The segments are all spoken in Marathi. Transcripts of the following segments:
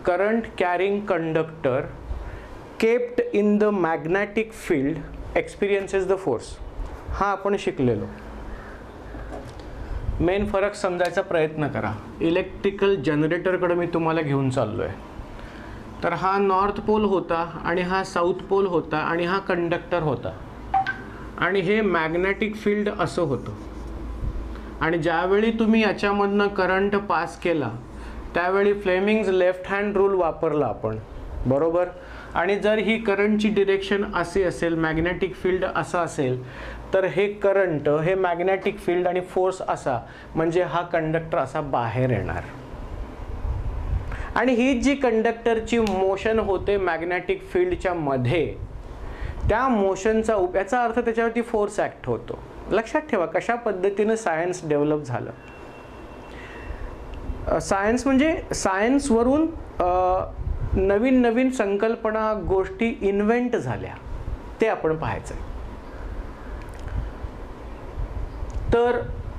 current carrying conductor kept in the magnetic field experiences the force. हा आपण शिकलेलो. मेन फरक समजायचा प्रयत्न करा. इलेक्ट्रिकल जनरेटरकडे मी तुम्हाला घेऊन चाललोय. तर हा नॉर्थ पोल होता आणि हा साऊथ पोल होता आणि हा कंडक्टर होता आणि हे मॅग्नेटिक फील्ड असं होतं. आणि ज्यावेळी तुम्ही याच्यामधनं करंट पास केला त्यावेळी फ्लेमिंग्स लेफ्ट हँड रूल वापरला आपण, बरोबर. आणि जर ही करंटची डिरेक्शन अशी असेल, मॅग्नेटिक फील्ड असा असेल, तर हे करंट, हे मॅग्नेटिक फील्ड आणि फोर्स असा, म्हणजे हा कंडक्टर असा बाहेर येणार. आणि ही जी कंडक्टरची मोशन होते मॅग्नेटिक फील्डच्या मध्ये, त्या मोशनचा याचा अर्थ त्याच्यावरती फोर्स ॲक्ट होतो. लक्षात ठेवा कशा पद्धतीने सायन्स डेव्हलप झालं. सायन्स म्हणजे सायन्सवरून नवीन नवीन संकल्पना, गोष्टी इन्व्हेंट झाल्या, ते आपण पाहायचं. तर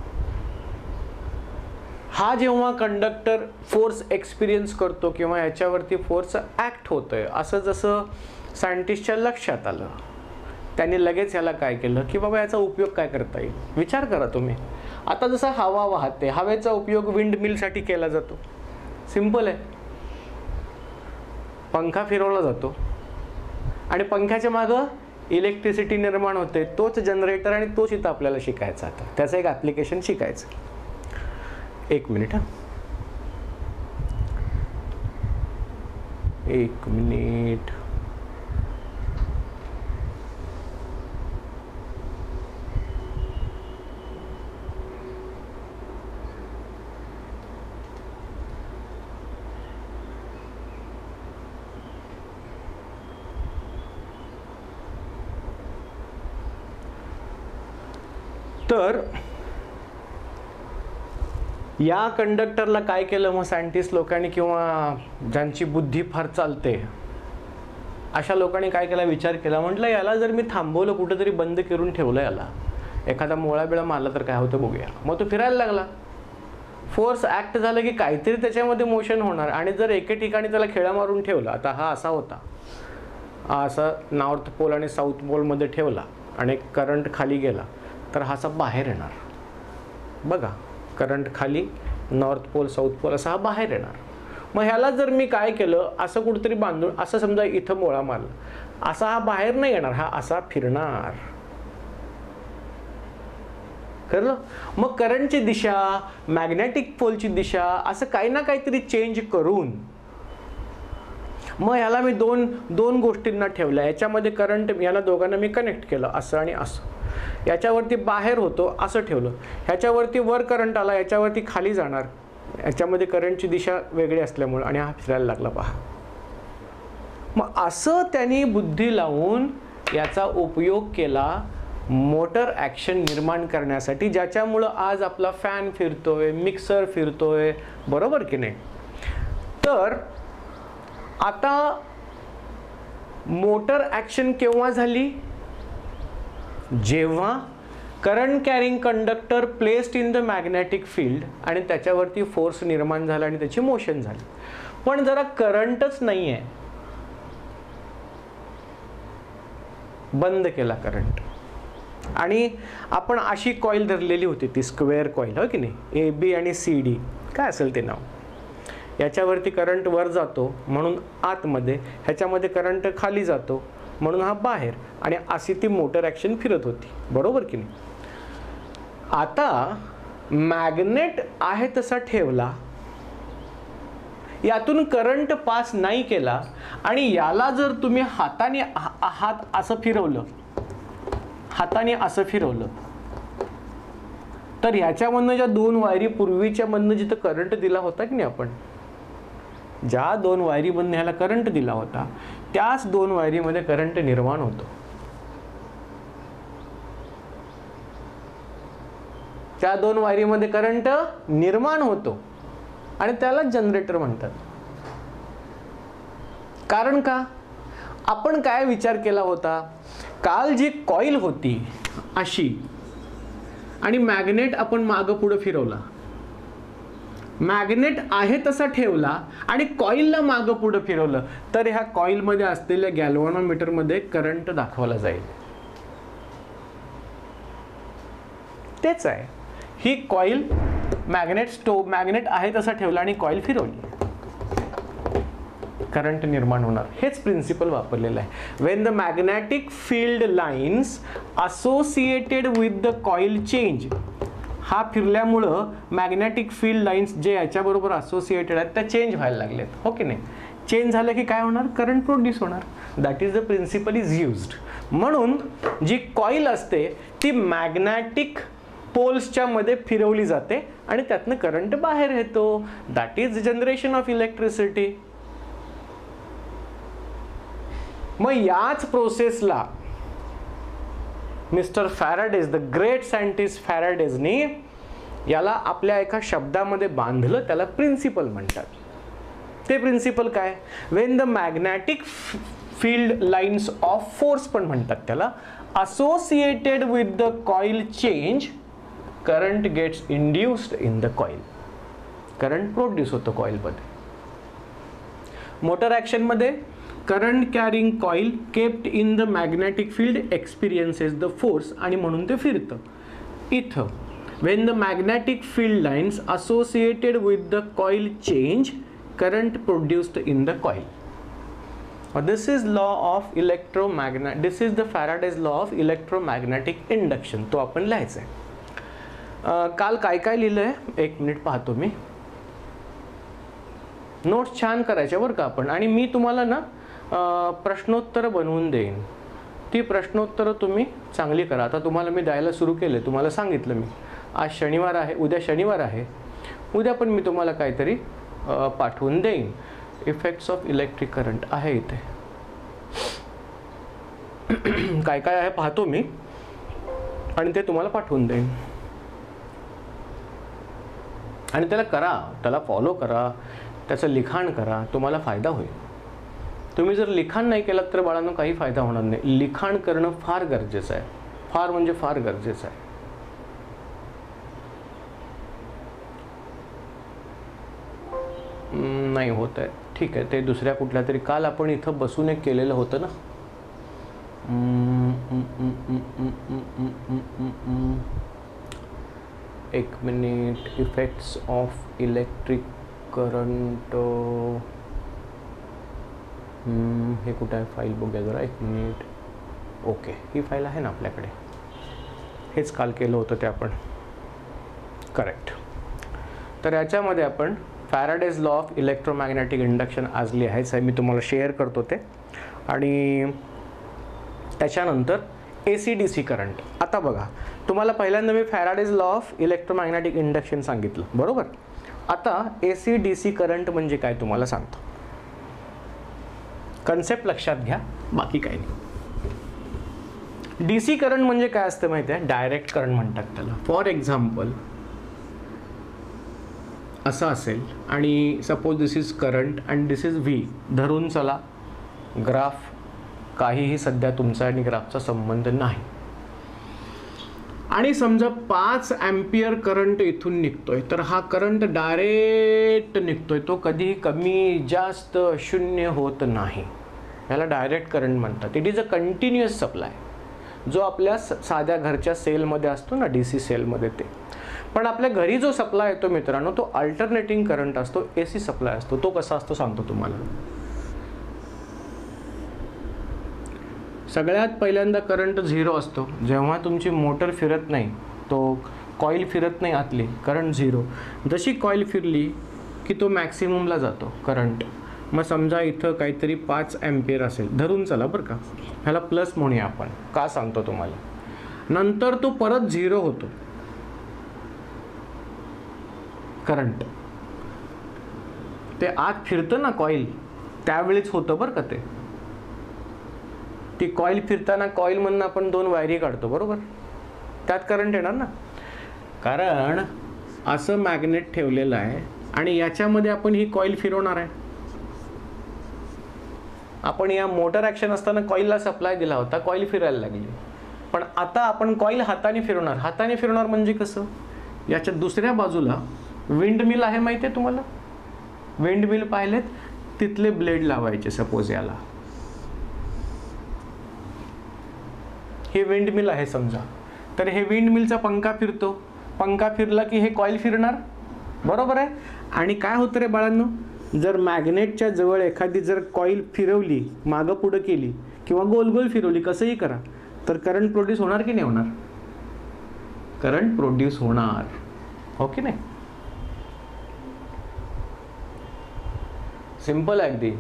हा जेव्हा कंडक्टर फोर्स एक्सपिरियन्स करतो किंवा याच्यावरती फोर्स ॲक्ट होतोय असं जसं सायंटिस्टच्या लक्षात आलं, त्यांनी लगेच याला काय केलं की बाबा याचा उपयोग काय करता येईल. विचार करा तुम्ही. आता जसं हवा वाहते, हवेचा उपयोग विंड मिलसाठी केला जातो. सिंपल आहे. पंखा फिरवला जातो आणि पंख्याच्या मागं इलेक्ट्रिसिटी निर्माण होते. तोच जनरेटर आणि तोच इथं आपल्याला शिकायचा. आता त्याचं एक ॲप्लिकेशन शिकायचं. एक मिनिट. तर या कंडक्टरला काय केलं मग सायंटिस्ट लोकांनी किंवा ज्यांची बुद्धी फार चालते अशा लोकांनी काय केला, विचार केला. म्हटलं याला जर मी थांबवलं, कुठेतरी बंद करून ठेवलं, याला एखादा मोळा बिळा मारला तर काय होतं बघूया. मग तो फिरायला लागला. फोर्स ॲक्ट झालं की काहीतरी त्याच्यामध्ये मोशन होणार. आणि जर एके ठिकाणी त्याला खेळा मारून ठेवला, आता हा असा होता, हा असा नॉर्थ पोल आणि साऊथ पोलमध्ये ठेवला आणि करंट खाली गेला तर हा असा बाहेर येणार. बघा, करंट खाली, नॉर्थ पोल साऊथ पोल असा हा बाहेर येणार. मग ह्याला जर मी काय केलं, असं कुठेतरी बांधून, असं समजा इथं मोळा मारला, असा हा बाहेर नाही येणार, हा असा फिरणार. कळलं. मग करंटची दिशा, मॅग्नेटिक पोलची दिशा, असं काही ना काहीतरी चेंज करून मग ह्याला मी दोन गोष्टींना ठेवल्या. याच्यामध्ये करंट, याला दोघांना मी कनेक्ट केलं, असं आणि असं. याच्यावरती बाहेर होतो असं ठेवलं. ह्याच्यावरती वर करंट आला, याच्यावरती खाली जाणार. याच्यामध्ये करंटची दिशा वेगळी असल्यामुळे आणि हा फिरायला लागला. पहा, मग असं त्यांनी बुद्धी लावून याचा उपयोग केला मोटर ॲक्शन निर्माण करण्यासाठी, ज्याच्यामुळं आज आपला फॅन फिरतोय, मिक्सर फिरतोय, बरोबर की नाही. तर आता मोटर ॲक्शन केव्हा झाली, जेव्हा current carrying conductor placed in the magnetic field आणि त्याच्यावरती फोर्स निर्माण झाला आणि त्याची मोशन झाली. पण जरा करंटच नाही आहे, बंद केला करंट. आणि आपण अशी कॉईल धरलेली होती, ती स्क्वेअर कॉईल, हो की नाही, ए बी आणि सी डी, काय असेल ते नाव. याच्यावरती करंट वर जातो म्हणून आतमध्ये, ह्याच्यामध्ये करंट खाली जातो म्हणून हा बाहेर, आणि अशी ती मोटर ॲक्शन फिरत होती, बरोबर की नाही. आता मॅग्नेट आहे तसा ठेवला, यातून करंट पास नाही केला आणि याला जर तुम्ही हाताने असं फिरवलं, हाताने असं फिरवलं, तर ह्याच्यामधनं ज्या दोन वायरी पूर्वीच्या मधनं जिथं करंट दिला होता की नाही, आपण ज्या दोन वायरीमधनं ह्याला करंट दिला होता त्याच दोन वायरीमध्ये करंट निर्माण होतो. त्या दोन वायरीमध्ये करंट निर्माण होतो आणि त्याला जनरेटर म्हणतात. कारण का, आपण काय विचार केला होता, काल जी कॉईल होती अशी आणि मॅग्नेट आपण मागं पुढे फिरवला, मॅग्नेट आहे तसा ठेवला आणि कॉईलला मागं पुढं फिरवलं तर ह्या कॉईलमध्ये असलेल्या गॅल्व्हॅनोमीटरमध्ये करंट दाखवला जाईल. तेच आहे, ही कॉईल मॅग्नेट आहे तसा ठेवला आणि कॉईल फिरवली, करंट निर्माण होणार. हेच प्रिन्सिपल वापरलेलं आहे. When the magnetic field lines associated with the coil change, हा फिरल्यामुळं मॅग्नेटिक फील्ड लाईन्स जे याच्याबरोबर असोसिएटेड आहेत त्या चेंज व्हायला लागलेत, हो की नाही. चेंज झालं की काय होणार, करंट प्रोड्यूस होणार. That is the principle is used. म्हणून जी कॉईल असते ती मॅग्नेटिक पोल्सच्या मध्ये फिरवली जाते आणि त्यातनं करंट बाहेर येतो. That is generation of electricity. मग याच प्रोसेसला mister Faraday's, the great scientist फॅराडेजनी याला आपल्या एका शब्दामध्ये बांधलं, त्याला प्रिन्सिपल म्हणतात. ते प्रिन्सिपल काय, when the magnetic field lines of force पण म्हणतात त्याला, associated with the coil change, current gets induced in the coil. Current produce होतं कॉईलमध्ये. मोटर ॲक्शन मध्ये current carrying coil kept in the magnetic field experiences the force आणि म्हणून ते फिरतं. इथं when the magnetic field lines associated with the coil change, current produced in the coil. This is law of electromagnet, this is the Faraday's law of electromagnetic induction. तो आपण लिहायचा आहे. काल काय काय लिहिलंय, एक मिनिट पाहतो मी. नोट्स छान करायच्या बरं का आपण. आणि मी तुम्हाला ना प्रश्नोत्तर बनवून देईन. ती प्रश्नोत्तरं तुम्ही चांगली करा. आता तुम्हाला मी द्यायला सुरू केले, तुम्हाला सांगितलं मी. आज शनिवार आहे, उद्या शनिवार आहे, उद्या पण मी तुम्हाला काहीतरी पाठवून देईन. इफेक्ट्स ऑफ इलेक्ट्रिक करंट आहे इथे. काय काय आहे पाहतो मी आणि ते तुम्हाला पाठवून देईन. आणि त्याला करा, त्याला फॉलो करा, त्याचं लिखाण करा, तुम्हाला फायदा होईल. तुम्ही जर लिखाण नाही केलं तर बाळांनो काही फायदा होणार नाही. लिखाण करणं फार गरजेचं आहे, फार म्हणजे फार गरजेचं आहे. नाही होत आहे, ठीक आहे. ते दुसऱ्या कुठल्या तरी, काल आपण इथं बसून एक केलेलं होतं ना. एक minute. Effects of electric current, हे कुठं आहे फाईल, बघूया जरा. एक मिनिट. ओके, ही फाईल आहे ना आपल्याकडे. हेच काल केलं होतं ते आपण. करेक्ट. तर याच्यामध्ये आपण Faraday's law of electromagnetic induction आज लिहायचं आहे. मी तुम्हाला शेअर करतो ते. आणि त्याच्यानंतर AC-DC करंट. आता बघा, तुम्हाला पहिल्यांदा मी Faraday's law of electromagnetic induction सांगितलं, बरोबर. आता AC-DC करंट म्हणजे काय तुम्हाला सांगतो. कन्सेप्ट लक्षात घ्या, बाकी काही नाही. DC करंट म्हणजे काय असतं माहिती आहे, डायरेक्ट करंट म्हणतात त्याला. फॉर एक्झाम्पल असं असेल आणि suppose this is current and this is V. धरून चला ग्राफ, काहीही सध्या तुमचा आणि ग्राफचा संबंध नाही. आणि समजा 5 अँपियर करंट इथून निघतोय, तर हा करंट डायरेक्ट निघतोय, तो कधीही कमी जास्त शून्य होत नाही. याला डायरेक्ट करंट म्हणतात. It is a continuous supply, जो आपल्या साध्या घरच्या सेलमध्ये असतो ना, DC सेलमध्ये ते. पण आपल्या घरी जो सप्लाय येतो मित्रांनो, तो अल्टरनेटिंग करंट असतो, AC सप्लाय असतो. तो कसा असतो सांगतो तुम्हाला. सगळ्यात पहिल्यांदा करंट 0 असतो. जेव्हा तुमची मोटर फिरत नाही, तो कॉईल फिरत नाही आतली, करंट 0. जशी कॉईल फिरली की तो मॅक्सिममला जातो करंट. मग समजा इथं काहीतरी 5 अँपियर असेल, धरून चला बरं का, ह्याला प्लस म्हणूया आपण. का सांगतो तुम्हाला. नंतर तो परत 0 होतो करंट. ते आत फिरतं ना कॉईल, त्यावेळीच होतं बरं का ते. ती कॉईल फिरताना कॉईलमधून आपण 2 वायरी काढतो, बरोबर. त्यात करंट येणार ना, कारण असं मॅग्नेट ठेवलेलं आहे आणि याच्यामध्ये आपण ही कॉईल फिरवणार आहे. आपण या मोटर ॲक्शन असताना कॉईलला सप्लाय दिला होता, कॉईल फिरायला लागली. पण आता आपण कॉईल हाताने फिरवणार. हाताने फिरवणार म्हणजे कसं, याच्या दुसऱ्या बाजूला विंड मिल आहे माहिती आहे तुम्हाला, विंड मिल पाहिलेत, तिथले ब्लेड लावायचे सपोज याला, हे विंड मिल आहे समजा, तर हे विंड मिलचा पंखा फिरतो, पंखा फिरला की हे कॉईल फिरणार, बरोबर आहे. आणि काय होतं रे बाळांनो, जर मॅग्नेटच्या जवळ एखादी जर कॉईल फिरवली, मागं पुढं केली किंवा गोल गोल फिरवली, कसंही करा, तर करंट प्रोड्यूस होणार की नाही होणार, करंट प्रोड्यूस होणार, हो की नाही. सिंपल आहे अगदी.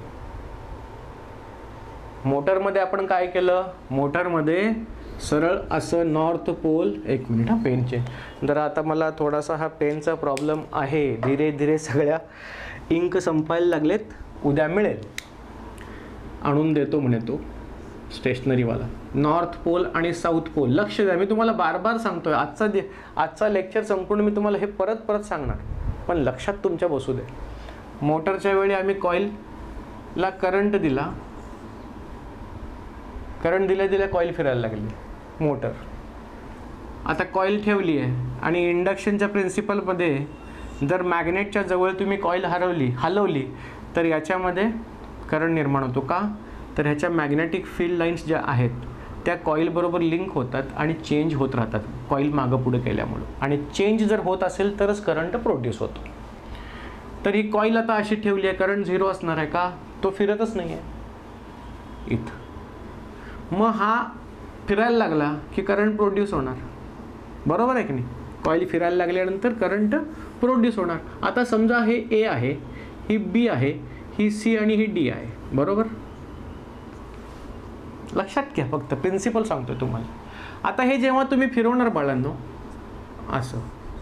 मोटरमध्ये आपण काय केलं, मोटरमध्ये सरळ असं नॉर्थ पोल, एक मिनिट हा पेनचे जरा, आता मला थोडासा हा पेनचा प्रॉब्लेम आहे, धीरे धीरे सगळ्या इंक संपायला लागलेत, उद्या मिळेल, आणून देतो म्हणे तो स्टेशनरीवाला. नॉर्थ पोल आणि साऊथ पोल, लक्ष द्या, मी तुम्हाला बार बार सांगतोय, आजचा लेक्चर संपूर्ण मी तुम्हाला हे परत परत सांगणार, पण लक्षात तुमच्या बसू दे. मोटरच्या वेळी आम्ही कॉईलला करंट दिला, करंट दिल्या दिल्या कॉईल फिरायला लागली मोटर. आता कॉईल ठेवली आहे आणि इंडक्शनच्या प्रिन्सिपलमध्ये जर मॅग्नेटच्या जवळ तुम्ही कॉईल हलवली तर याच्यामध्ये करंट निर्माण होतो. का तर ह्याच्या मॅग्नेटिक फील्ड लाईन्स ज्या आहेत त्या कॉईलबरोबर लिंक होतात आणि चेंज होत राहतात कॉईल मागं पुढे केल्यामुळं, आणि चेंज जर होत असेल तरच करंट प्रोड्यूस होतो. तर ही कॉईल आता अशी ठेवली आहे, करंट झिरो असणार आहे का, तो फिरतच नाही आहे इथं. मग हा फिरायला लागला की करंट प्रोड्यूस होणार, बरोबर आहे की नाही. कॉईल फिरायला लागल्यानंतर करंट प्रोड्यूस होणार. आता समजा हे ए आहे, ही बी आहे, ही सी आणि ही डी आहे, बरोबर. लक्षात घ्या, फक्त प्रिन्सिपल सांगतोय तुम्हाला. आता हे जेव्हा तुम्ही फिरवणार बाळांनो असं,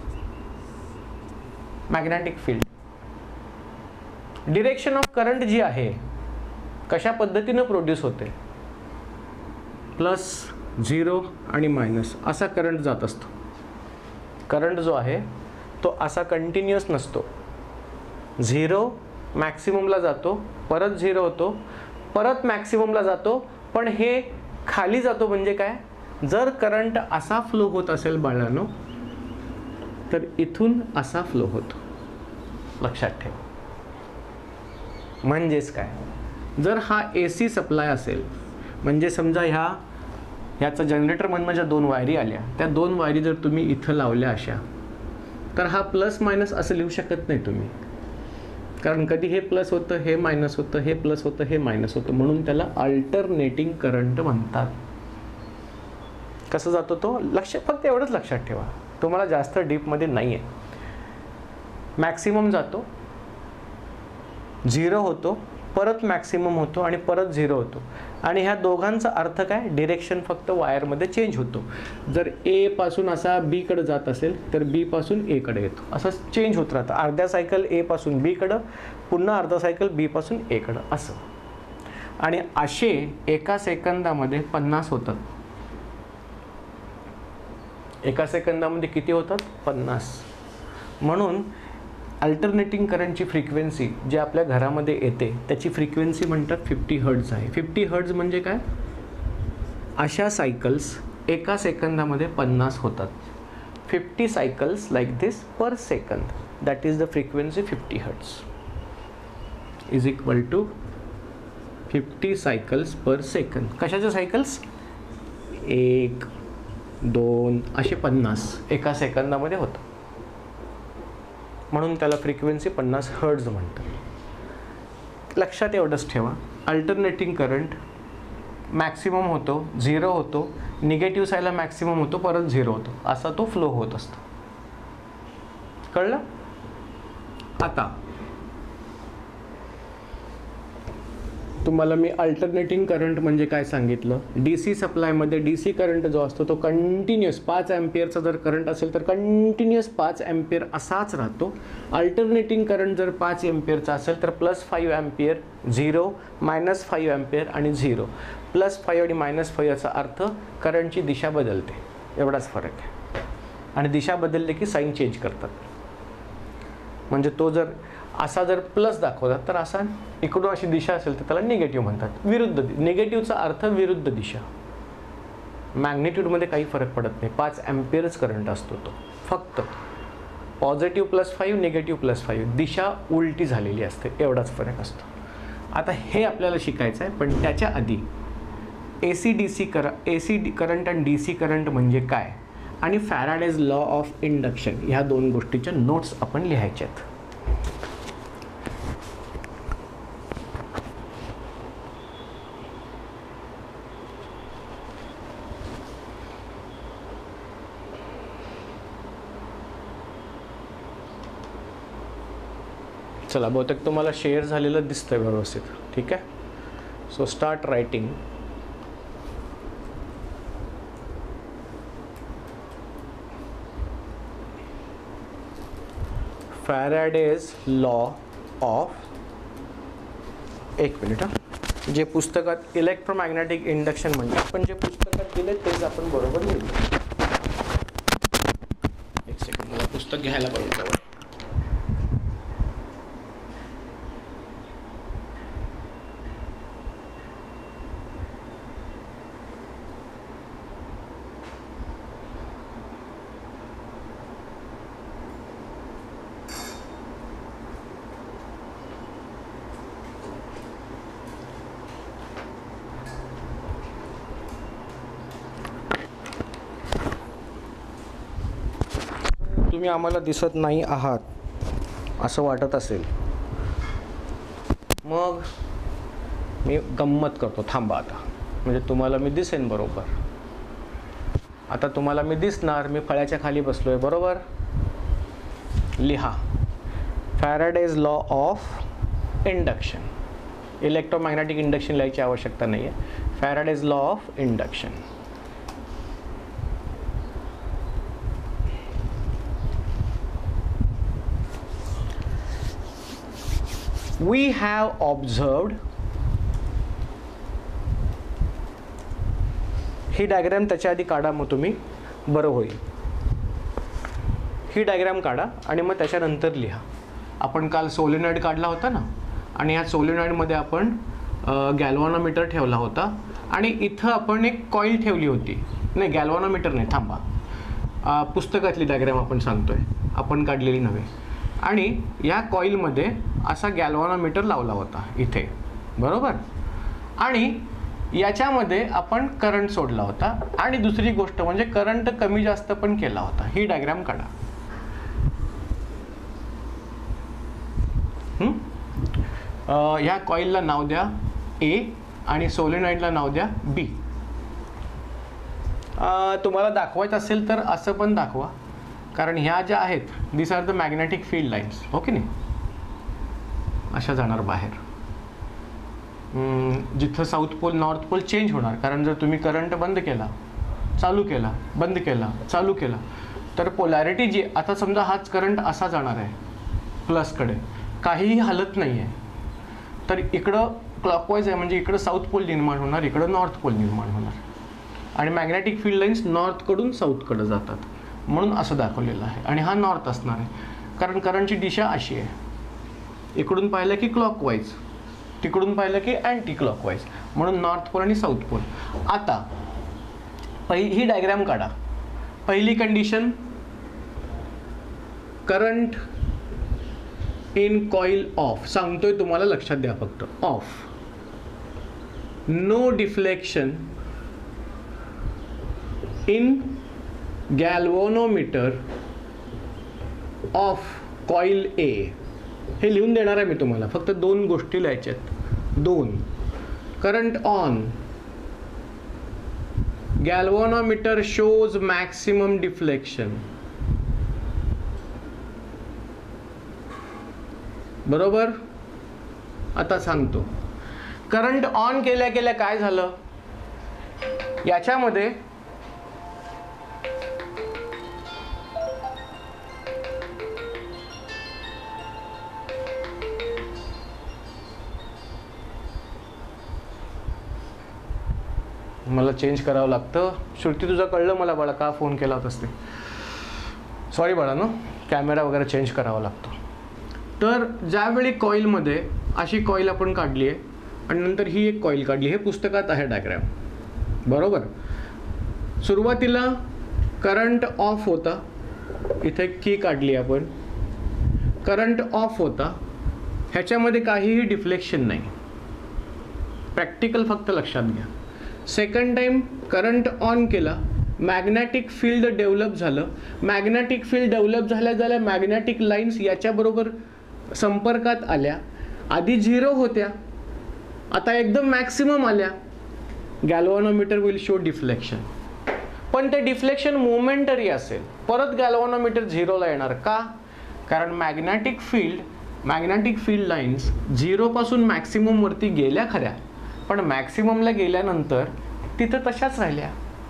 magnetic field, direction of current जी आहे कशा पद्धतीनं प्रोड्यूस होते, प्लस, झिरो आणि मायनस असा करंट जात असतो. करंट जो आहे तो असा कंटिन्युअस नसतो, झिरो मॅक्सिममला जातो, परत झिरो होतो, परत मॅक्सिममला जातो, पण हे खाली जातो. म्हणजे काय, जर करंट असा फ्लो होत असेल बाळांनो तर इथून असा फ्लो होतो, लक्षात ठेवा. म्हणजेच काय, जर हा AC सप्लाय असेल, म्हणजे समजा ह्याचा जनरेटरमधनं ज्या दोन वायरी आल्या, त्या दोन वायरी जर तुम्ही इथं लावल्या अशा, तर हा प्लस मायनस असं लिहू शकत नाही तुम्ही, कारण कधी हे प्लस होतं, हे मायनस होतं, हे प्लस होतं, हे मायनस होतं, म्हणून त्याला अल्टरनेटिंग करंट म्हणतात. कसं जातो तो, फक्त एवढंच लक्षात ठेवा, तुम्हाला जास्त डीपमध्ये नाही आहे. मॅक्सिमम जातो, झिरो होतो, परत मॅक्सिमम होतो आणि परत झिरो होतो. आणि ह्या दोघांचा अर्थ काय, डिरेक्शन फक्त वायरमध्ये चेंज होतो. जर ए पासून असा बी कडे जात असेल तर बी पासून ए कडे येतो, असं चेंज होत राहतं. अर्ध्या सायकल ए पासून बी कडं, पुन्हा अर्धा सायकल बी पासून ए कडं, असं. आणि असे एका सेकंदामध्ये 50 होतात. एका सेकंदामध्ये किती होतात, 50. म्हणून अल्टरनेटिंग करंटची फ्रिक्वेन्सी जी आपल्या घरामध्ये येते त्याची फ्रिक्वेन्सी म्हणतात 50 हर्ट्ज आहे. 50 हर्ट्ज म्हणजे काय, अशा सायकल्स एका सेकंदामध्ये 50 होतात. 50 cycles like this per second, that is the frequency 50 hertz is equal to 50 cycles per second. कशाच्या सायकल्स, 1, 2 असे 50 एका सेकंदामध्ये होतं, म्हणून त्याला फ्रिक्वेन्सी 50 हर्ट्ज म्हणतात. लक्षात एवढंच ठेवा, अल्टरनेटिंग करंट मॅक्सिमम होतो, झिरो होतो, निगेटिव्ह साईडला मॅक्सिमम होतो, परत झिरो होतो, असा तो फ्लो होत असतो. कळलं. आता तुम्हाला मी अल्टरनेटिंग करंट म्हणजे काय सांगितलं. DC सप्लायमध्ये DC करंट जो असतो तो कंटिन्युअस 5 अँपियरचा जर करंट असेल तर कंटिन्युअस 5 अँपियर असाच राहतो. अल्टरनेटिंग करंट जर 5 अँपियरचा असेल तर +5 अँपियर, 0, -5 अँपियर आणि 0. +5 आणि -5 याचा अर्थ करंटची दिशा बदलते, एवढाच फरक आहे. आणि दिशा बदलली की साईन चेंज करतात. म्हणजे तो जर असा जर प्लस दाखवतात तर असा इकडून अशी दिशा असेल तर त्याला निगेटिव्ह म्हणतात. विरुद्ध, निगेटिव्हचा अर्थ विरुद्ध दिशा. मॅग्नेट्यूडमध्ये काही फरक पडत नाही, 5 अँपियरच करंट असतो तो फक्त. पॉझिटिव्ह +5 निगेटिव्ह +5 दिशा उलटी झालेली असते, एवढाच फरक असतो. आता हे आपल्याला शिकायचं आहे, पण त्याच्या आधी AC करंट आणि DC करंट म्हणजे काय आणि फॅराडेज लॉ ऑफ इंडक्शन ह्या दोन गोष्टीच्या नोट्स आपण लिहायच्या आहेत. चला, बहुतेक तुम्हाला शेअर झालेलं दिसतंय व्यवस्थित. ठीक आहे, so start writing. Faraday's law of, एक मिनिट हां, जे पुस्तकात इलेक्ट्रोमॅग्नेटिक इंडक्शन म्हणजे आपण जे पुस्तकात दिले तेच आपण बरोबर लिहिलं. एक सेकंड, मला पुस्तक घ्यायला पाहिजे. तुम्ही आम्हाला दिसत नाही आहात असं वाटत असेल, मग मी गंमत करतो. थांबा आता, म्हणजे तुम्हाला मी दिसेन बरोबर. आता तुम्हाला मी दिसणार, मी फळ्याच्या खाली बसलोय बरोबर. लिहा Faraday's law of induction. Electromagnetic induction लिहायची आवश्यकता नाही आहे. Faraday's law of induction. We have observed, ही डायग्राम त्याच्या आधी काढा, मग तुम्ही बरं होईल. ही डायग्राम काढा आणि मग त्याच्यानंतर लिहा. आपण काल सोलेनॉइड काढला होता ना, आणि ह्या सोलेनॉइडमध्ये आपण गॅल्व्हॅनोमीटर ठेवला होता आणि इथं आपण एक कॉईल ठेवली होती. नाही, गॅल्व्हॅनोमीटर नाही, थांबा, पुस्तकातली डायग्राम आपण सांगतोय, आपण काढलेली नव्हे. आणि या कॉईलमध्ये असा गॅल्व्हॅनोमीटर लावला होता इथे बरोबर. आणि याच्यामध्ये आपण करंट सोडला होता आणि दुसरी गोष्ट म्हणजे करंट कमी जास्त पण केला होता. ही डायग्राम काढा. ह्या कॉईलला नाव द्या A आणि सोलेनॉइडला नाव द्या B. तुम्हाला दाखवायचं असेल तर असं पण दाखवा, कारण ह्या ज्या आहेत this are the magnetic field lines. हो की नाही, अशा जाणार बाहेर. जिथं south pole north pole change होणार, कारण जर तुम्ही करंट बंद केला, चालू केला, बंद केला, चालू केला, तर पोलॅरिटी जी, आता समजा हाच करंट असा जाणार आहे प्लसकडे, काहीही हलत नाही आहे, तर इकडं क्लॉकवाईज आहे, म्हणजे इकडं साऊथ पोल निर्माण होणार, इकडं नॉर्थ पोल निर्माण होणार. आणि मॅग्नेटिक फील्ड लाईन्स नॉर्थकडून साऊथकडं जातात, म्हणून असं दाखवलेलं आहे. आणि हा नॉर्थ असणार आहे, कारण करंटची दिशा अशी आहे, इकडून पाहिलं की क्लॉकवाईज, तिकडून पाहिलं की अँटी क्लॉकवाईज, म्हणून नॉर्थ पोल आणि साऊथ पोल. आता ही डायग्राम काढा. पहिली condition, current in coil off, सांगतोय तुम्हाला, लक्षात द्या फक्त, off, no deflection in galvanometer of coil A. हे लिहून देणार आहे मी तुम्हाला, फक्त दोन गोष्टी लिहायच्या आहेत, दोन. Current on, galvanometer shows maximum deflection, बरोबर. आता सांगतो, करंट ऑन केल्या केल्या काय झालं, याच्यामध्ये मला चेंज करावं लागतं. श्रुती, तुझं कळलं मला बाळा, का फोन केला होतास ते. सॉरी बाळा, ना कॅमेरा वगैरे चेंज करावा लागतो. तर ज्यावेळी कॉईलमध्ये अशी कॉईल आपण काढली आहे आणि नंतर ही एक कॉईल काढली, हे पुस्तकात आहे डायग्राम, बरोबर. सुरुवातीला करंट ऑफ होता, इथे की काढली आपण, करंट ऑफ होता, ह्याच्यामध्ये काहीही डिफ्लेक्शन नाही. प्रॅक्टिकल फक्त लक्षात घ्या. सेकंड टाइम करंट ऑन केला, मॅग्नेटिक फील्ड डेव्हलप झालं. मॅग्नेटिक फील्ड डेव्हलप झाल्या मॅग्नेटिक लाईन्स याच्याबरोबर संपर्कात आल्या. आधी 0 होत्या, आता एकदम मॅक्सिमम आल्या. Galvanometer will show deflection. पण ते डिफ्लेक्शन मोमेंटरी असेल. परत गॅल्व्हॅनोमीटर 0ला येणार. का? कारण मॅग्नेटिक फील्ड लाईन्स 0 पासून मॅक्सिमम वरती गेल्या खऱ्या, पण मॅक्सिममला गेल्यानंतर तिथं तशाच राहिल्या,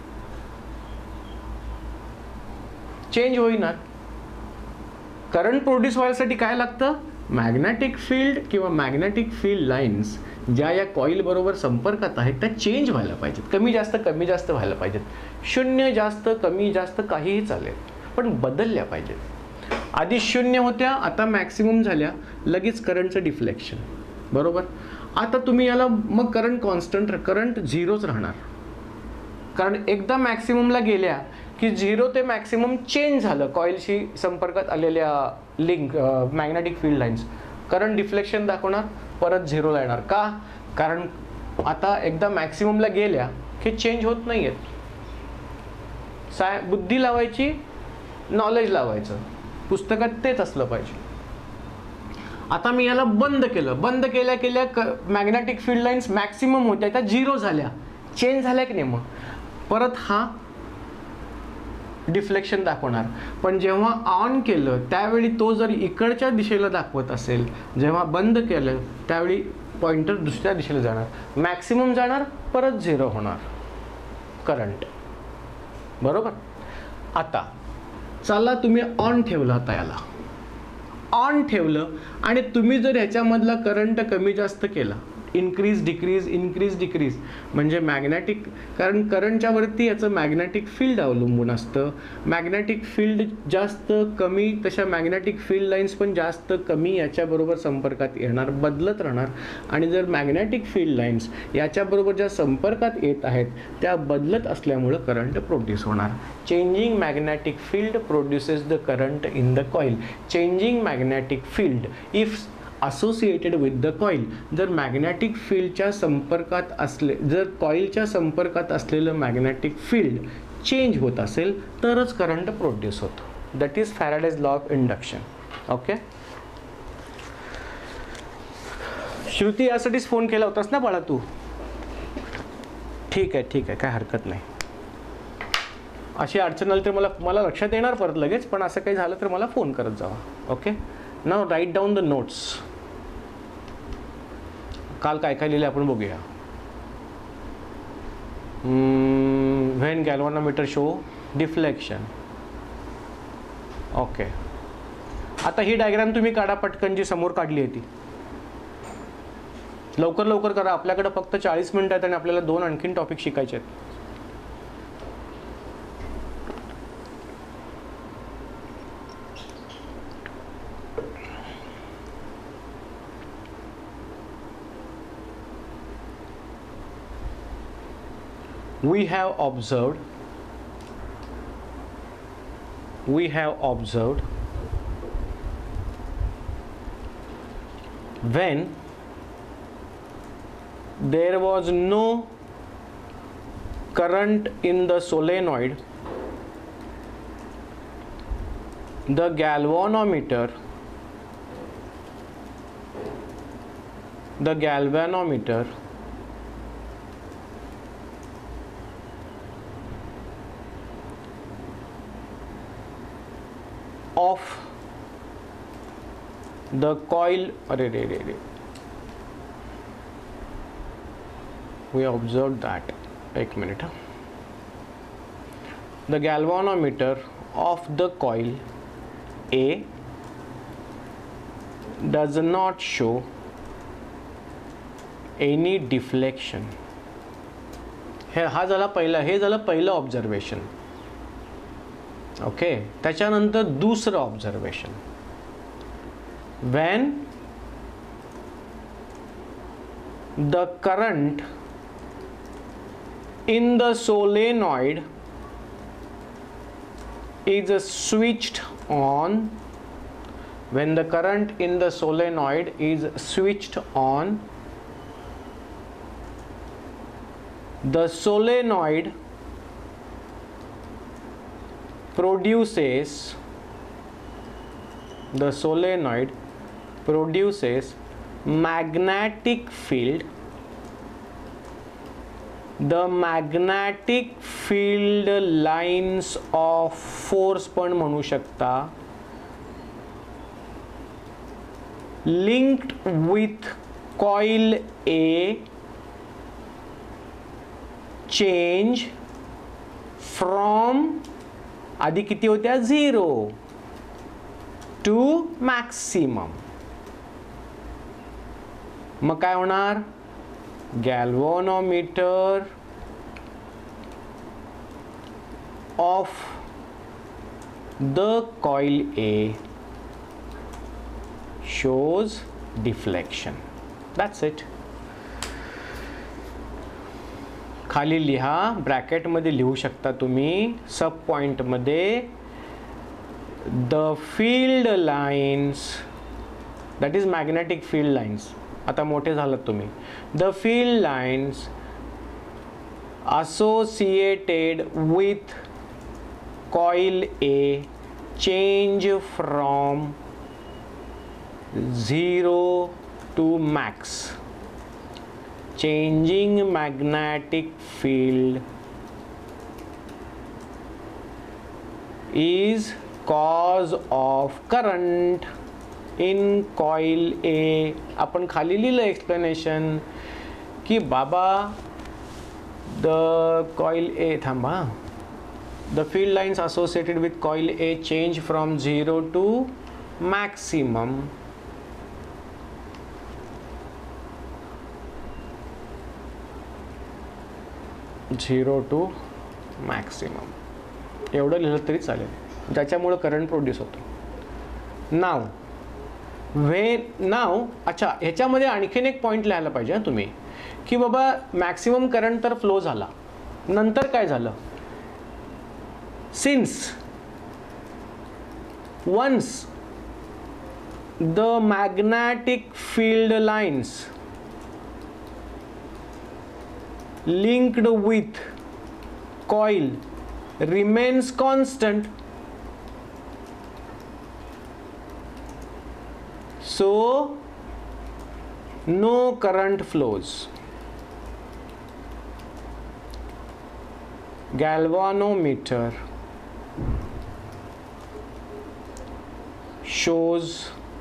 चेंज होईनात. करंट प्रोड्यूस व्हायसाठी काय लागतं? मॅग्नेटिक फील्ड किंवा मॅग्नेटिक फील्ड लाईन्स ज्या या कॉईल बरोबर संपर्कात आहेत त्या चेंज व्हायला पाहिजेत. कमी जास्त व्हायला पाहिजेत. 0 जास्त कमी जास्त काहीही चालेल, पण बदलल्या पाहिजेत. आधी 0 होत्या, आता मॅक्सिमम झाल्या, लगेच करंटचं डिफ्लेक्शन. बरोबर. आता तुम्ही याला मग करंट कॉन्स्टंट, करंट 0च राहणार. कारण एकदा मॅक्सिममला गेल्या की 0 ते मॅक्सिमम चेंज झालं कॉईलशी संपर्कात आलेल्या link magnetic field lines. Current deflection दाखवणार, परत 0ला येणार. का? कारण आता एकदा मॅक्सिममला गेल्या की चेंज होत नाही आहेत. बुद्धी लावायची, नॉलेज लावायचं. पुस्तकात तेच असलं पाहिजे. आता मी याला बंद केलं. बंद केल्या मॅग्नेटिक फील्ड लाईन्स मॅक्सिमम होत्या, त्या 0 झाल्या, चेंज झाल्या की नाही. मग परत हा डिफ्लेक्शन दाखवणार. पण जेव्हा ऑन केलं त्यावेळी तो जर इकडच्या दिशेला दाखवत असेल, जेव्हा बंद केलं त्यावेळी पॉइंटर दुसऱ्या दिशेला जाणार, मॅक्सिमम जाणार, परत 0 होणार करंट. बरोबर. आता चला तुम्ही ऑन ठेवलं. आता याला ऑन ठेवलं आणि तुम्ही जर ह्याच्यामधला करंट कमी जास्त केला, इन्क्रीज डिक्रीज, म्हणजे मॅग्नेटिक, कारण करंटच्या वरती याचं मॅग्नेटिक फील्ड अवलंबून असतं. मॅग्नेटिक फील्ड जास्त कमी, तशा मॅग्नेटिक फील्ड लाईन्स पण जास्त कमी याच्याबरोबर संपर्कात येणार, बदलत राहणार. आणि जर मॅग्नेटिक फील्ड लाईन्स याच्याबरोबर ज्या संपर्कात येत आहेत त्या बदलत असल्यामुळं करंट प्रोड्यूस होणार. Changing magnetic field produces the current in the coil. Changing magnetic field if associated with the coil. जर मॅग्नेटिक फील्डच्या संपर्कात असले, जर कॉईलच्या संपर्कात असलेलं मॅग्नेटिक फील्ड चेंज होत असेल तरच करंट प्रोड्यूस होतो. That is Faraday's law of induction. Okay. Shruti, यासाठीच फोन केला होतास ना बाळा तू? ठीक आहे, काय हरकत नाही. अशी अडचण आली तर मला लक्षात येणार परत लगेच, पण असं काही झालं तर मला फोन करत जावा. Okay. Now write down the notes. काल काय लिहिले आपण बघूया. When galvanometer show deflection. Okay. आता ही डायग्राम तुम्ही काढा पटकन, जी समोर काढली आहे ती. लवकर करा. आपल्याकडे फक्त 40 मिनिटं आहेत आणि आपल्याला 2 आणखीन टॉपिक शिकायचे आहेत. We have observed when there was no current in the solenoid, the galvanometer of the coil, we observed that, एक minute, the galvanometer of the coil A does not show any deflection. हे झालं पहिलं ऑब्झर्वेशन. ओके. त्याच्यानंतर दुसरं observation. when the current in the solenoid is switched on, when the current in the solenoid is switched on, the solenoid produces magnetic field. The magnetic field lines of force पण म्हणू शकता, linked with coil A change from आधी किती होत्या 0 to maximum. मग काय होणार? गॅल्व्हॅनोमीटर of the coil A shows deflection. That's it. खाली लिहा, ब्रॅकेट मध्ये लिहू शकता तुम्ही, सब पॉइंट मध्ये, the field lines, that is magnetic field lines. आता मोठे झालात तुम्ही. The field lines associated with coil A change from 0 to max. Changing magnetic field is cause of current in coil A. आपण खाली लिहिलं एक्सप्लेनेशन की बाबा the coil A, थांबा, the field lines associated with coil A change from 0 to maximum. Zero to maximum एवढं लिहिलं तरी चालेल, ज्याच्यामुळे करंट प्रोड्यूस होतो. नाव अच्छा, ह्याच्यामध्ये आणखीन एक पॉईंट लिहायला पाहिजे तुम्ही की बाबा मॅक्सिमम करंट तर फ्लो झाला, नंतर काय झालं? Since once the magnetic field lines linked with coil remains constant, so no current flows. Galvanometer shows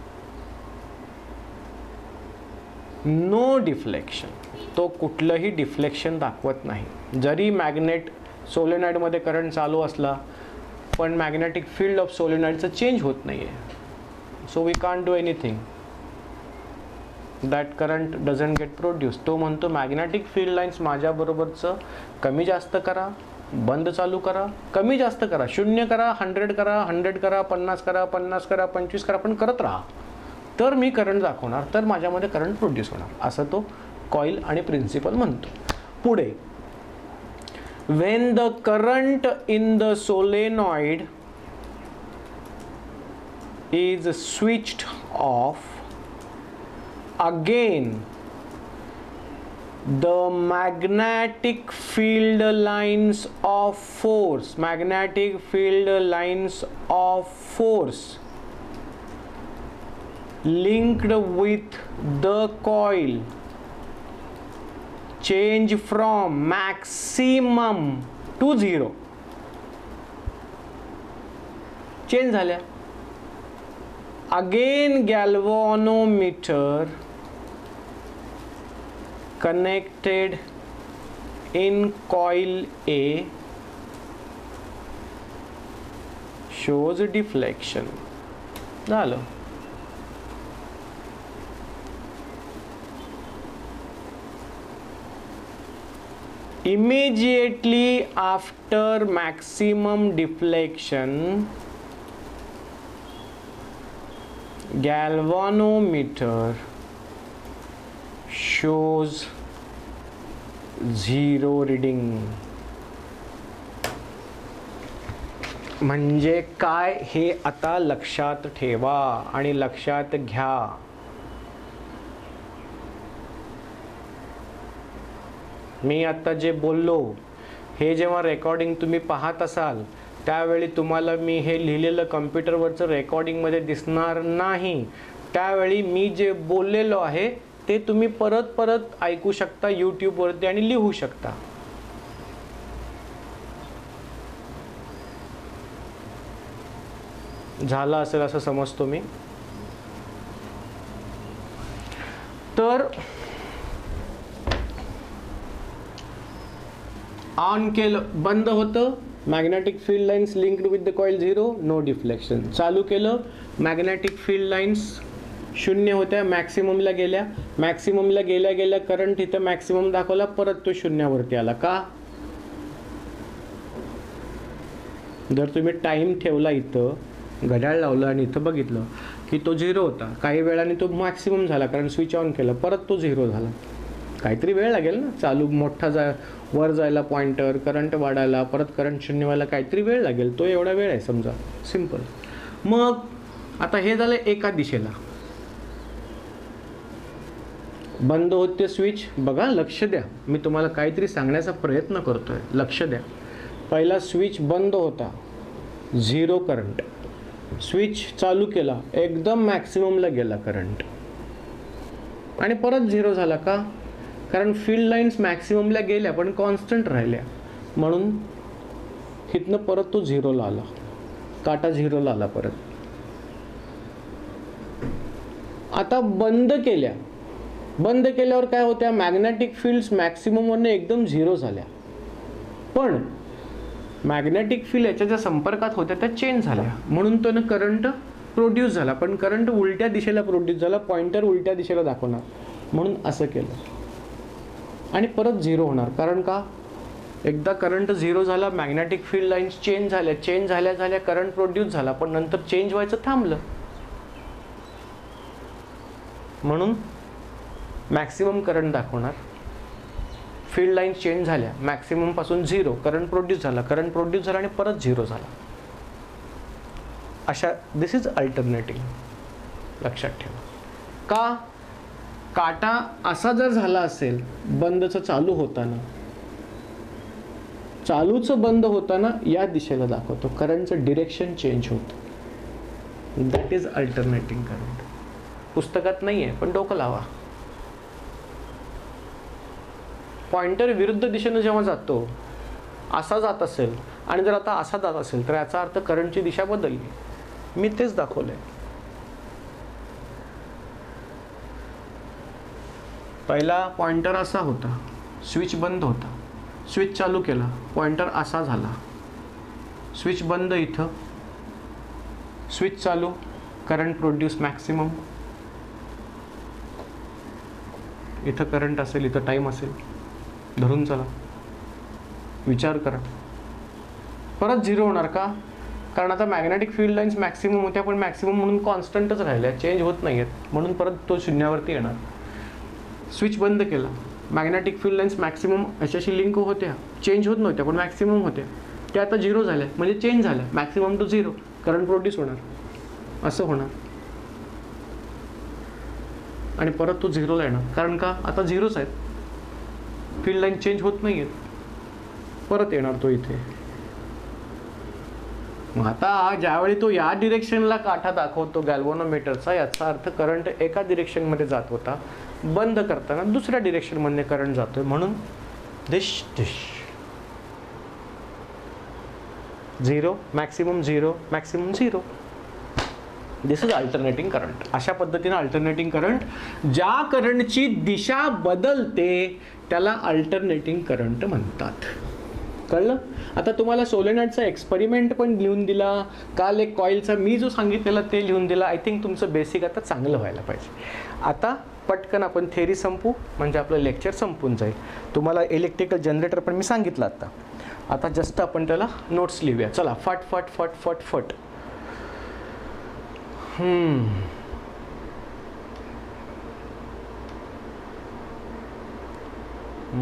no deflection. तो कुठलंही डिफ्लेक्शन दाखवत नाही. जरी मॅग्नेट सोलेनॉइड मध्ये करंट चालू असला पण मॅग्नेटिक फील्ड ऑफ सोलेनॉइडचं चेंज होत नाहीये. So we can't do anything, that current doesn't get produce. तो म्हणतो मॅग्नेटिक फील्ड लाईन्स माझ्याबरोबरचं कमी जास्त करा, बंद चालू करा, कमी जास्त करा, 0 करा, 100 करा, 100 करा, 50 करा, 50 करा, 25 करा, पण करत राहा, तर मी करंट दाखवणार, तर माझ्यामध्ये करंट प्रोड्यूस होणार, असं तो कॉइल आणि प्रिन्सिपल म्हणतो. पुढे, when the current in the solenoid is switched off, again the magnetic field lines of force linked with the coil change from maximum to 0. Change झाल्या. Again galvanometer connected in coil A shows deflection. झालं. Immediately after maximum deflection, galvanometer shows 0 reading. म्हणजे काय हे आता लक्षात ठेवा आणि लक्षात घ्या. मी आता जे बोललो हे जेव्हा रेकॉर्डिंग तुम्ही पाहत असाल त्यावेळी तुम्हाला मी हे लिहिलेलं कम्प्युटरवरचं रेकॉर्डिंगमध्ये दिसणार नाही. त्यावेळी मी जे बोललेलो आहे ते तुम्ही परत परत ऐकू शकता यूट्यूबवरती आणि लिहू शकता. झालं असेल असं समजतो मी. तर ऑन केलं, बंद होतं, magnetic field lines linked with the coil 0, no deflection. चालू केलं, मॅग्नेटिक फील्ड लाईन्स 0 होत्या, मॅक्सिममला गेल्या. मॅक्सिममला गेल्या गेल्या करंट इथं मॅक्सिमम दाखवला, परत तो 0 वरती आला. का? जर तुम्ही टाइम ठेवला, इथं घड्याळ लावलं आणि इथं बघितलं की तो 0 होता, काही वेळाने तो मॅक्सिमम झाला कारण स्विच ऑन केलं, परत तो 0 झाला. काहीतरी वेळ लागेल ना, चालू मोठा वर जायला पॉइंटर, करंट वाढायला, परत करंट 0 व्हायला काहीतरी वेळ लागेल. तो एवढा वेळ आहे समजा, सिंपल. मग आता हे झालं एका दिशेला. बंद होते स्विच. बघा, लक्ष द्या, मी तुम्हाला काहीतरी सांगण्याचा प्रयत्न करतोय, लक्ष द्या. पहिला स्विच बंद होता, 0 करंट. स्विच चालू केला, एकदम मॅक्सिममला गेला करंट आणि परत 0 झाला. का? कारण फील्ड लाईन्स मॅक्सिममला गेल्या पण कॉन्स्टंट राहिल्या, म्हणून इथनं परत तो 0ला आला, काटा 0ला आला परत. आता बंद केल्या. बंद केल्यावर काय होत्या? मॅग्नेटिक फील्ड्स मॅक्सिममवरनं एकदम 0 झाल्या, पण मॅग्नेटिक फील्ड याच्या ज्या संपर्कात होत्या त्या चेंज झाल्या, म्हणून तो करंट प्रोड्यूस झाला. पण करंट उलट्या दिशेला प्रोड्यूस झाला, पॉइंटर उलट्या दिशेला दाखवणार, म्हणून असं केलं. आणि परत 0 होणार. कारण का? एकदा करंट 0 झाला, मॅग्नेटिक फील्ड लाईन्स चेंज झाल्या, चेंज झाल्या झाल्या करंट प्रोड्यूस झाला, पण नंतर चेंज व्हायचं थांबलं, म्हणून मॅक्सिमम करंट दाखवणार. फील्ड लाईन्स चेंज झाल्या, मॅक्सिमम पासून 0, करंट प्रोड्यूस झाला, करंट प्रोड्यूस झाला आणि परत 0 झाला. अशा, दिस इज अल्टरनेटिंग, लक्षात ठेवा. का? काटा असा जर झाला असेल, बंदचं चालू होताना, चालूचं बंद होताना या दिशेला दाखवतो, करंटचं डिरेक्शन चेंज होतं. That is alternating current. पुस्तकात नाही आहे, पण डोकं लावा. पॉइंटर विरुद्ध दिशेनं जेव्हा जातो, असा जात असेल आणि जर आता असा जात असेल तर याचा अर्थ करंटची दिशा बदलली. मी तेच दाखवलंय. पहिला पॉइंटर असा होता, स्विच बंद होता, स्विच चालू केला, पॉइंटर असा झाला, स्विच बंद, इथं स्विच चालू, करंट प्रोड्यूस मॅक्सिमम, इथं करंट असेल, इथं टाइम असेल, धरून चला, विचार करा. परत 0 होणार. का? कारण आता मॅग्नेटिक फील्ड लाईन्स मॅक्सिमम होत्या, पण मॅक्सिमम म्हणून कॉन्स्टंटच राहिल्या, चेंज होत नाही आहेत, म्हणून परत तो 0वरती येणार. स्विच बंद केला, मॅग्नेटिक फील्ड लाईन्स मॅक्सिमम याच्याशी लिंक होत्या, चेंज होत नव्हत्या पण मॅक्सिमम होत्या, त्या आता 0 झाल्या, म्हणजे चेंज झाल्या, मॅक्सिमम टू 0, करंट प्रोड्यूस होणार, असं होणार. आणि परत तो 0ला येणार. कारण का? आता 0च आहेत, फील्ड लाईन चेंज होत नाही आहेत, परत येणार तो इथे. मग आता ज्यावेळी तो या डिरेक्शनला काठा दाखवतो गॅल्व्हॅनोमीटरचा, याचा अर्थ करंट एका डिरेक्शनमध्ये जात होता, बंद करताना दुसऱ्या डिरेक्शनमध्ये करंट जातोय, म्हणून दिश दिश 0, maximum 0, maximum 0. This is alternating current. अशा पद्धतीने अल्टरनेटिंग करंट, ज्या करंटची दिशा बदलते त्याला अल्टरनेटिंग करंट म्हणतात. कळलं? आता तुम्हाला सोलेनॉइडचा एक्सपेरिमेंट पण लिहून दिला, काल एक कॉईलचा मी जो सांगितलेला ते लिहून दिला. आय थिंक तुमचं बेसिक आता चांगलं व्हायला पाहिजे. आता पटकन आपण थेरी संपू, म्हणजे आपलं लेक्चर संपून जाईल. तुम्हाला इलेक्ट्रिकल जनरेटर पण मी सांगितलं आता. आता जस्ट आपण त्याला नोट्स लिहूया. चला, फट फट फट फट फट.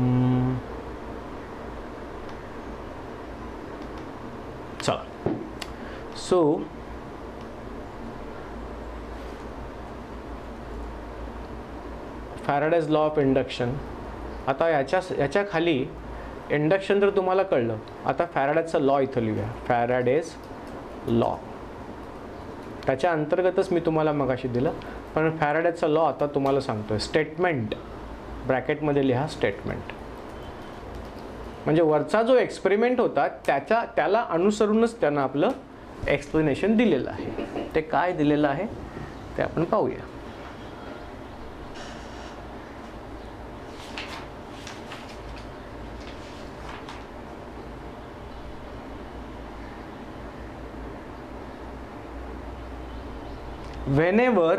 चला, so Faraday's law of induction. आता याच्या खाली इंडक्शन तर तुम्हाला कळलं, आता फॅराडेजचा लॉ इथं लिहूया. फॅराडेज लॉ त्याच्या अंतर्गतच मी तुम्हाला मगाशी दिलं, पण फॅराडेजचा लॉ आता तुम्हाला सांगतोय. स्टेटमेंट ब्रॅकेटमध्ये लिहा, स्टेटमेंट म्हणजे वरचा जो एक्सपेरिमेंट होता त्याला अनुसरूनच त्यानं आपलं एक्सप्लेनेशन दिलेलं आहे. ते काय दिलेलं आहे ते आपण पाहूया. whenever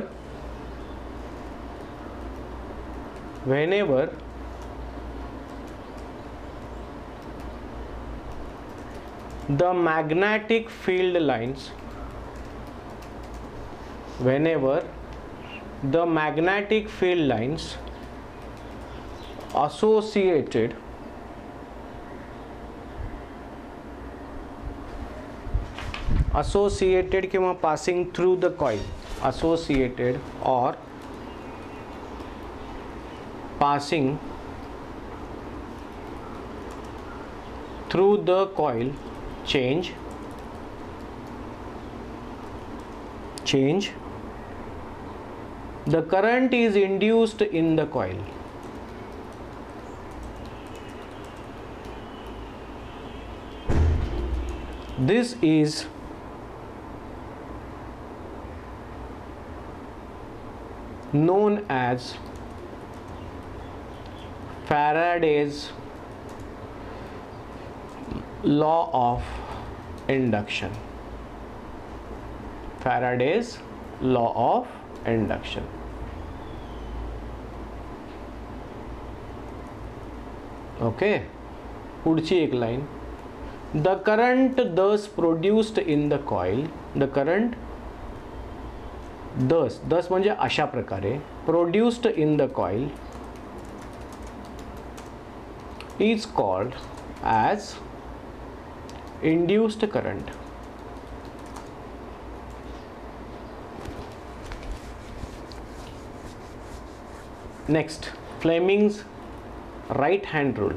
the magnetic field lines associated किंवा passing through the coil, associated or passing through the coil change the current is induced in the coil. This is known as Faraday's law of induction. Faraday's law of induction. Okay, पुढची एक line. The current thus produced in the coil, the current thus म्हणजे अशा प्रकारे produced in the coil is called as induced current. Next, Fleming's right hand rule.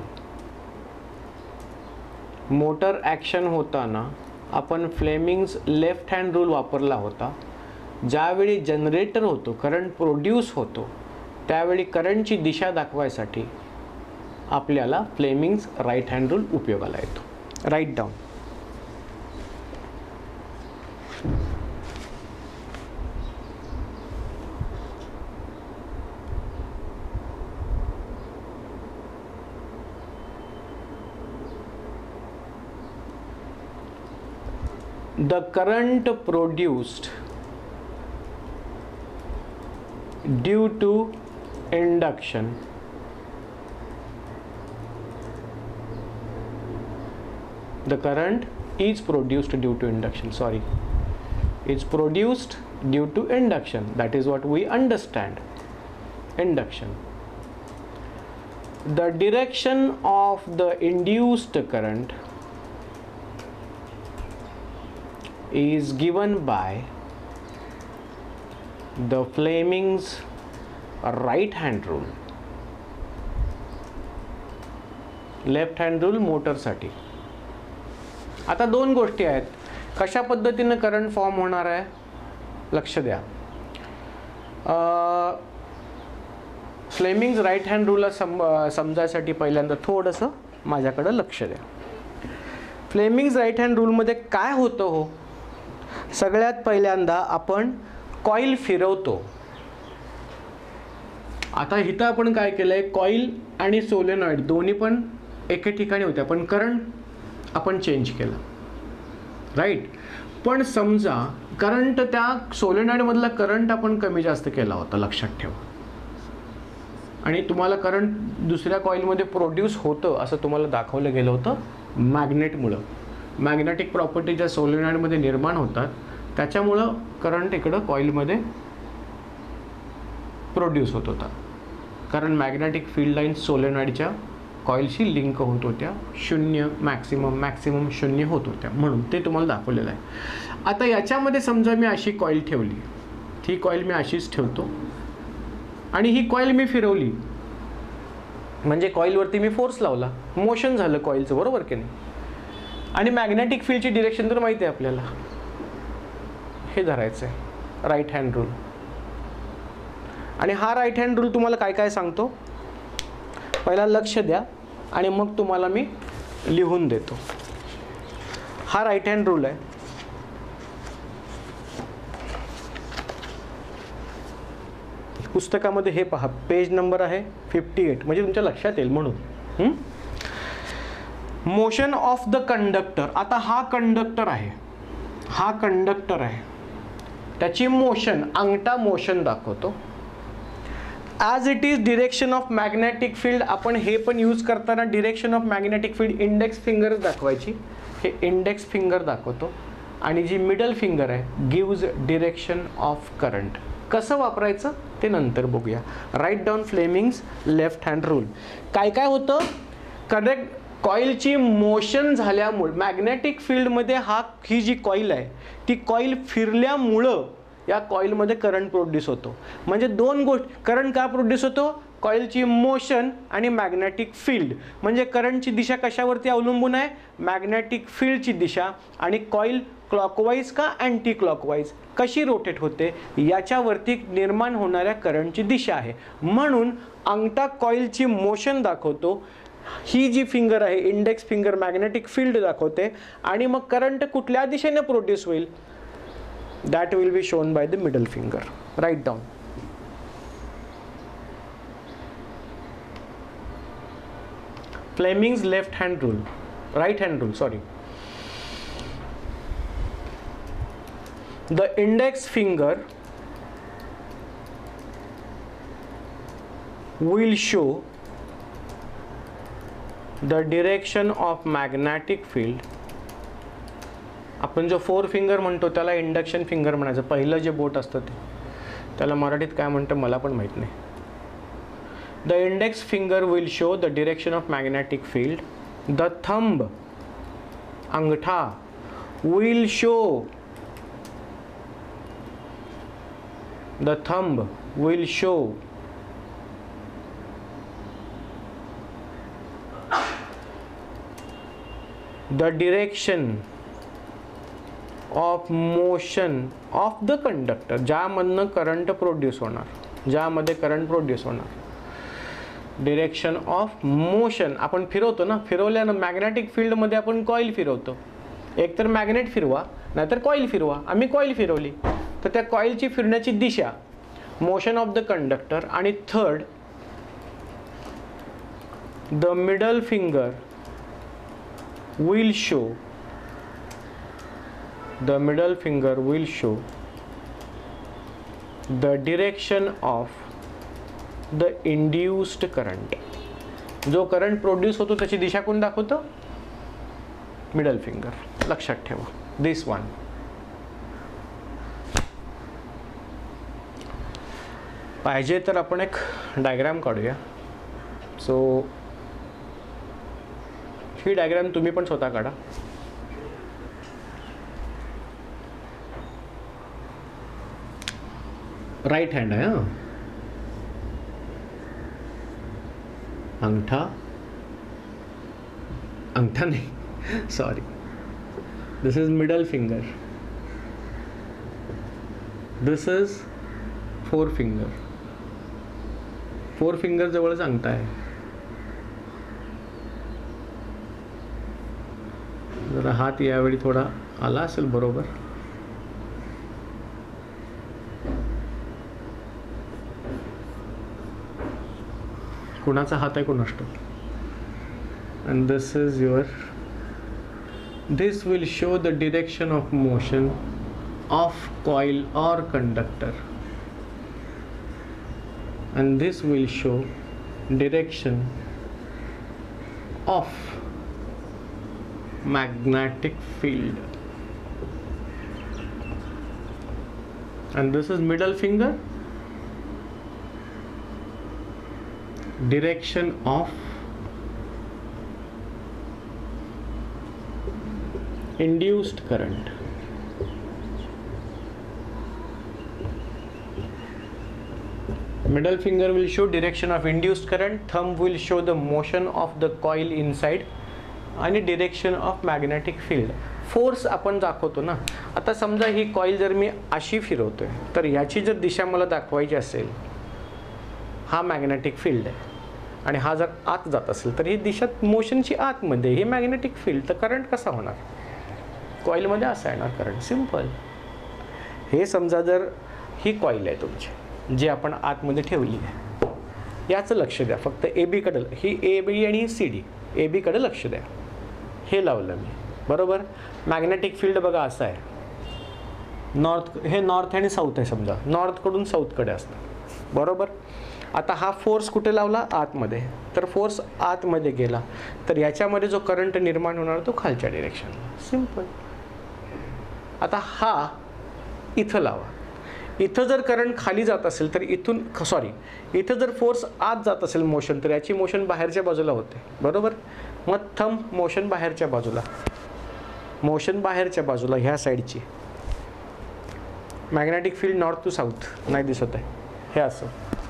Motor action होताना आपण फ्लेमिंग्स लेफ्ट हँड रूल वापरला होता. ज्यावेळी जनरेटर होतो, करंट प्रोड्यूस होतो, त्यावेळी करंटची दिशा दाखवायसाठी आपल्याला फ्लेमिंग्स राईट हँड रूल उपयोगाला येतो. Write down. The current produced due to induction is produced due to induction. That is what we understand. Induction. The direction of the induced current is given by the Fleming's right hand rule. Left hand rule मोटरसाठी. आता दोन गोष्टी आहेत. कशा पद्धतीने करंट फॉर्म होणार आहे लक्ष द्या. फ्लेमिंग्स राईट हँड रूलला समजायसाठी पहिल्यांदा थोडंसं माझ्याकडे लक्ष द्या. फ्लेमिंग्स राईट हँड रूलमध्ये काय होतं हो. सगळ्यात पहिल्यांदा आपण कॉईल फिरवतो. आता इथं आपण काय केलंय, कॉईल आणि सोलेनॉइड दोन्ही पण एके ठिकाणी होत्या, पण करंट आपण चेंज केलं. राईट. पण समजा करंट त्या सोलेनॉइड मधला करंट आपण कमी जास्त केला होता, लक्षात ठेवा. आणि तुम्हाला करंट दुसऱ्या कॉईलमध्ये प्रोड्यूस होतं असं तुम्हाला दाखवलं गेलं होतं मॅग्नेटमुळं. मॅग्नेटिक प्रॉपर्टी ज्या सोलेनॉइडमध्ये निर्माण होतात त्याच्यामुळं करंट इकडं कॉईलमध्ये प्रोड्यूस होत होता, कारण मॅग्नेटिक फील्ड लाईन्स सोलेनॉइडच्या कॉईलशी लिंक होत होत्या, शून्य मॅक्सिमम शून्य होत होत्या, म्हणून ते तुम्हाला दाखवलेलं आहे. आता याच्यामध्ये समजा मी अशी कॉईल ठेवली, ही कॉईल मी अशीच ठेवतो आणि ही कॉईल मी फिरवली, म्हणजे कॉईलवरती मी फोर्स लावला, मोशन झालं कॉईलचं, बरोबर की नाही. आणि मॅग्नेटिक फील्डची डिरेक्शन तर माहिती आहे आपल्याला, हे धरायचं आहे राईट हँड रूल. आणि हा राईट हँड रूल तुम्हाला काय काय सांगतो पहिला लक्ष द्या आणि मग तुम्हाला मी लिहून देतो. हा राईट हँड रूल आहे. पुस्तकामध्ये हे पहा, पेज नंबर आहे 58, म्हणजे तुमच्या लक्षात येईल म्हणून. Motion of the conductor. आता हा कंडक्टर आहे, हा कंडक्टर आहे, त्याची मोशन, अंगठा मोशन दाखवतो. As it is direction of magnetic field. आपण हे पण यूज करताना direction of magnetic field index फिंगरच दाखवायची, हे इंडेक्स फिंगर दाखवतो. आणि जी मिडल फिंगर आहे गिव्ज डिरेक्शन ऑफ करंट. कसं वापरायचं ते नंतर बघूया. Write down Fleming's left hand rule. काय काय होतं, करेक्ट, कॉईलची मोशन झाल्यामुळे मॅग्नेटिक फील्डमध्ये ही जी कॉईल आहे ती कॉईल फिरल्यामुळं या कॉईलमध्ये करंट प्रोड्यूस होतो. म्हणजे दोन गोष्टी, करंट का प्रोड्यूस होतो, कॉईलची मोशन आणि मॅग्नेटिक फील्ड. म्हणजे करंटची दिशा कशावरती अवलंबून आहे, मॅग्नेटिक फील्डची दिशा. आणि कॉईल क्लॉकवाईज का अँटी क्लॉकवाईज कशी रोटेट होते याच्यावरती निर्माण होणाऱ्या करंटची दिशा आहे. म्हणून अंगठा कॉईलची मोशन दाखवतो, ही जी फिंगर आहे इंडेक्स फिंगर मॅग्नेटिक फील्ड दाखवते. आणि मग करंट कुठल्या दिशेने प्रोड्यूस होईल, that will be shown by the middle finger. Write down. Fleming's left hand rule, right hand rule, sorry. The index finger will show the direction of magnetic field. आपण जो फोर फिंगर म्हणतो त्याला इंडक्शन फिंगर म्हणायचं, पहिलं जे बोट असतं ते, त्याला मराठीत काय म्हणतं मला पण माहीत नाही. The index finger will show the direction of magnetic field. The thumb, अंगठा, will show, the thumb will show the direction of motion of the conductor. ज्यामधनं करंट प्रोड्यूस होणार, ज्यामध्ये करंट प्रोड्यूस होणार. डिरेक्शन ऑफ मोशन, आपण फिरवतो ना, फिरवल्यानं मॅग्नेटिक फील्डमध्ये आपण कॉईल फिरवतो. एकतर मॅग्नेट फिरवा नाहीतर कॉईल फिरवा. आम्ही कॉईल फिरवली तर त्या कॉईलची फिरण्याची दिशा, मोशन ऑफ द कंडक्टर. आणि third, the middle finger will show, the middle finger will show the direction of the induced current. जो करंट प्रोड्यूस होतो त्याची दिशा कोण दाखवतं, मिडल फिंगर. लक्षात ठेवा दिस वन. पाहिजे तर आपण एक डायग्राम काढूया. सो ही डायग्राम तुम्ही पण स्वतः काढा. राइट हैंड है, हाँ, अंगठा, अंगठा नहीं, sorry, this is middle finger, this is four finger. Four finger जवळच अंगठा आहे. जरा हात यावेळी थोडा आला असेल बरोबर. कुणाचा हात आहे कोणास ठाऊक. and this is your, this will show the direction of motion of coil or conductor, and this will show direction of magnetic field, and this is middle finger, direction of induced current. Middle finger will show direction of induced current, thumb will show the motion of the coil inside आणि direction of magnetic field. Force आपण दाखवतो ना. आता समजा ही कॉईल जर मी अशी फिरवतोय तर याची जर दिशा मला दाखवायची असेल, हा मॅग्नेटिक फील्ड आहे आणि हा जर आत जात असेल तर ही दिशा मोशनची आतमध्ये, ही मॅग्नेटिक फील्ड, तर करंट कसा होणार? कॉईलमध्ये असा येणार करंट. सिम्पल. हे समजा जर ही कॉईल आहे तुमची जी आपण आतमध्ये ठेवली आहे, याचं लक्ष द्या फक्त. ए बीकडं, ही ए बी आणि सी डी, ए बीकडे लक्ष द्या. हे लावलं मी, बरोबर. मॅग्नेटिक फील्ड बघा असं आहे. नॉर्थ, हे नॉर्थ आणि साऊथ आहे समजा, नॉर्थकडून साऊथकडे असतं, बरोबर. आता हा फोर्स कुठे लावला? आतमध्ये. तर फोर्स आतमध्ये गेला तर याच्यामध्ये जो करंट निर्माण होणार तो खालच्या डिरेक्शन. सिम्पल. आता हा इथं लावा. इथं जर करंट खाली जात असेल तर इथून, सॉरी, इथं जर फोर्स आत जात असेल मोशन, तर याची मोशन बाहेरच्या बाजूला होते, बरोबर. मग थंब मोशन बाहेरच्या बाजूला, मोशन बाहेरच्या बाजूला ह्या साईडची. Magnetic field north to south नाही दिसत आहे, हे असं.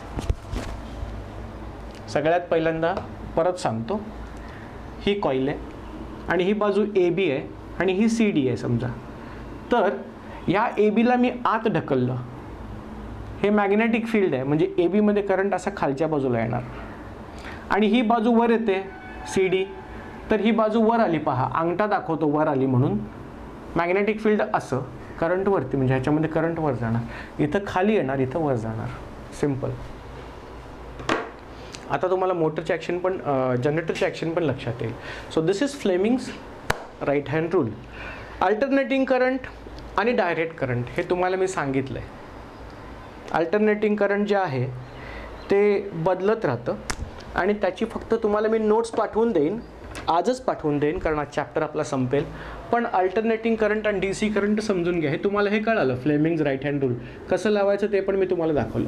सगळ्यात पहिल्यांदा परत सांगतो, ही कॉईल आहे आणि ही बाजू ए बी आहे आणि ही सी डी आहे समजा. तर ह्या ए बीला मी आत ढकललं, हे मॅग्नेटिक फील्ड आहे, म्हणजे ए बीमध्ये करंट असा खालच्या बाजूला येणार आणि ही बाजू वर येते सी डी, तर ही बाजू वर आली. पहा, अंगठा दाखवतो वर आली म्हणून. मॅग्नेटिक फील्ड असं, करंट वरती, म्हणजे ह्याच्यामध्ये करंट वर जाणार, इथं खाली येणार, इथं वर जाणार. सिम्पल. आता तुम्हाला मोटरची ॲक्शन पण, जनरेटरची ॲक्शन पण लक्षात येईल. So this is Fleming's right hand rule. Alternating current आणि डायरेक्ट करंट हे तुम्हाला मी सांगितलं आहे. अल्टरनेटिंग करंट जे आहे ते बदलत राहतं आणि त्याची फक्त तुम्हाला मी नोट्स पाठवून देईन, आजच पाठवून देईन, कारण आज चॅप्टर आपला संपेल. पण अल्टरनेटिंग करंट आणि डी सी करंट समजून घ्या. हे तुम्हाला हे कळालं, फ्लेमिंग्स राईट हँड रूल कसं लावायचं ते पण मी तुम्हाला दाखवलं.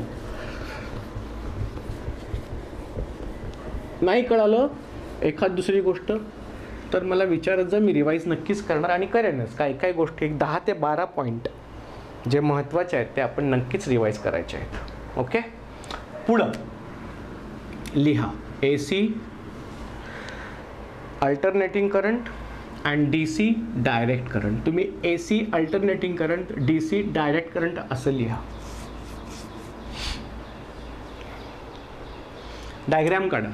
नाही कळालं एखाद दुसरी गोष्ट तर मला विचारत जा, मी रिवाईज नक्कीच करणार आणि करेनच. काही काही गोष्टी, एक 10 ते 12 पॉईंट जे महत्त्वाचे आहेत ते आपण नक्कीच रिवाईज करायचे आहेत. ओके. पुढं लिहा A C alternating current and D C direct current. तुम्ही A C alternating current, D C direct current असं लिहा. डायग्रॅम काढा,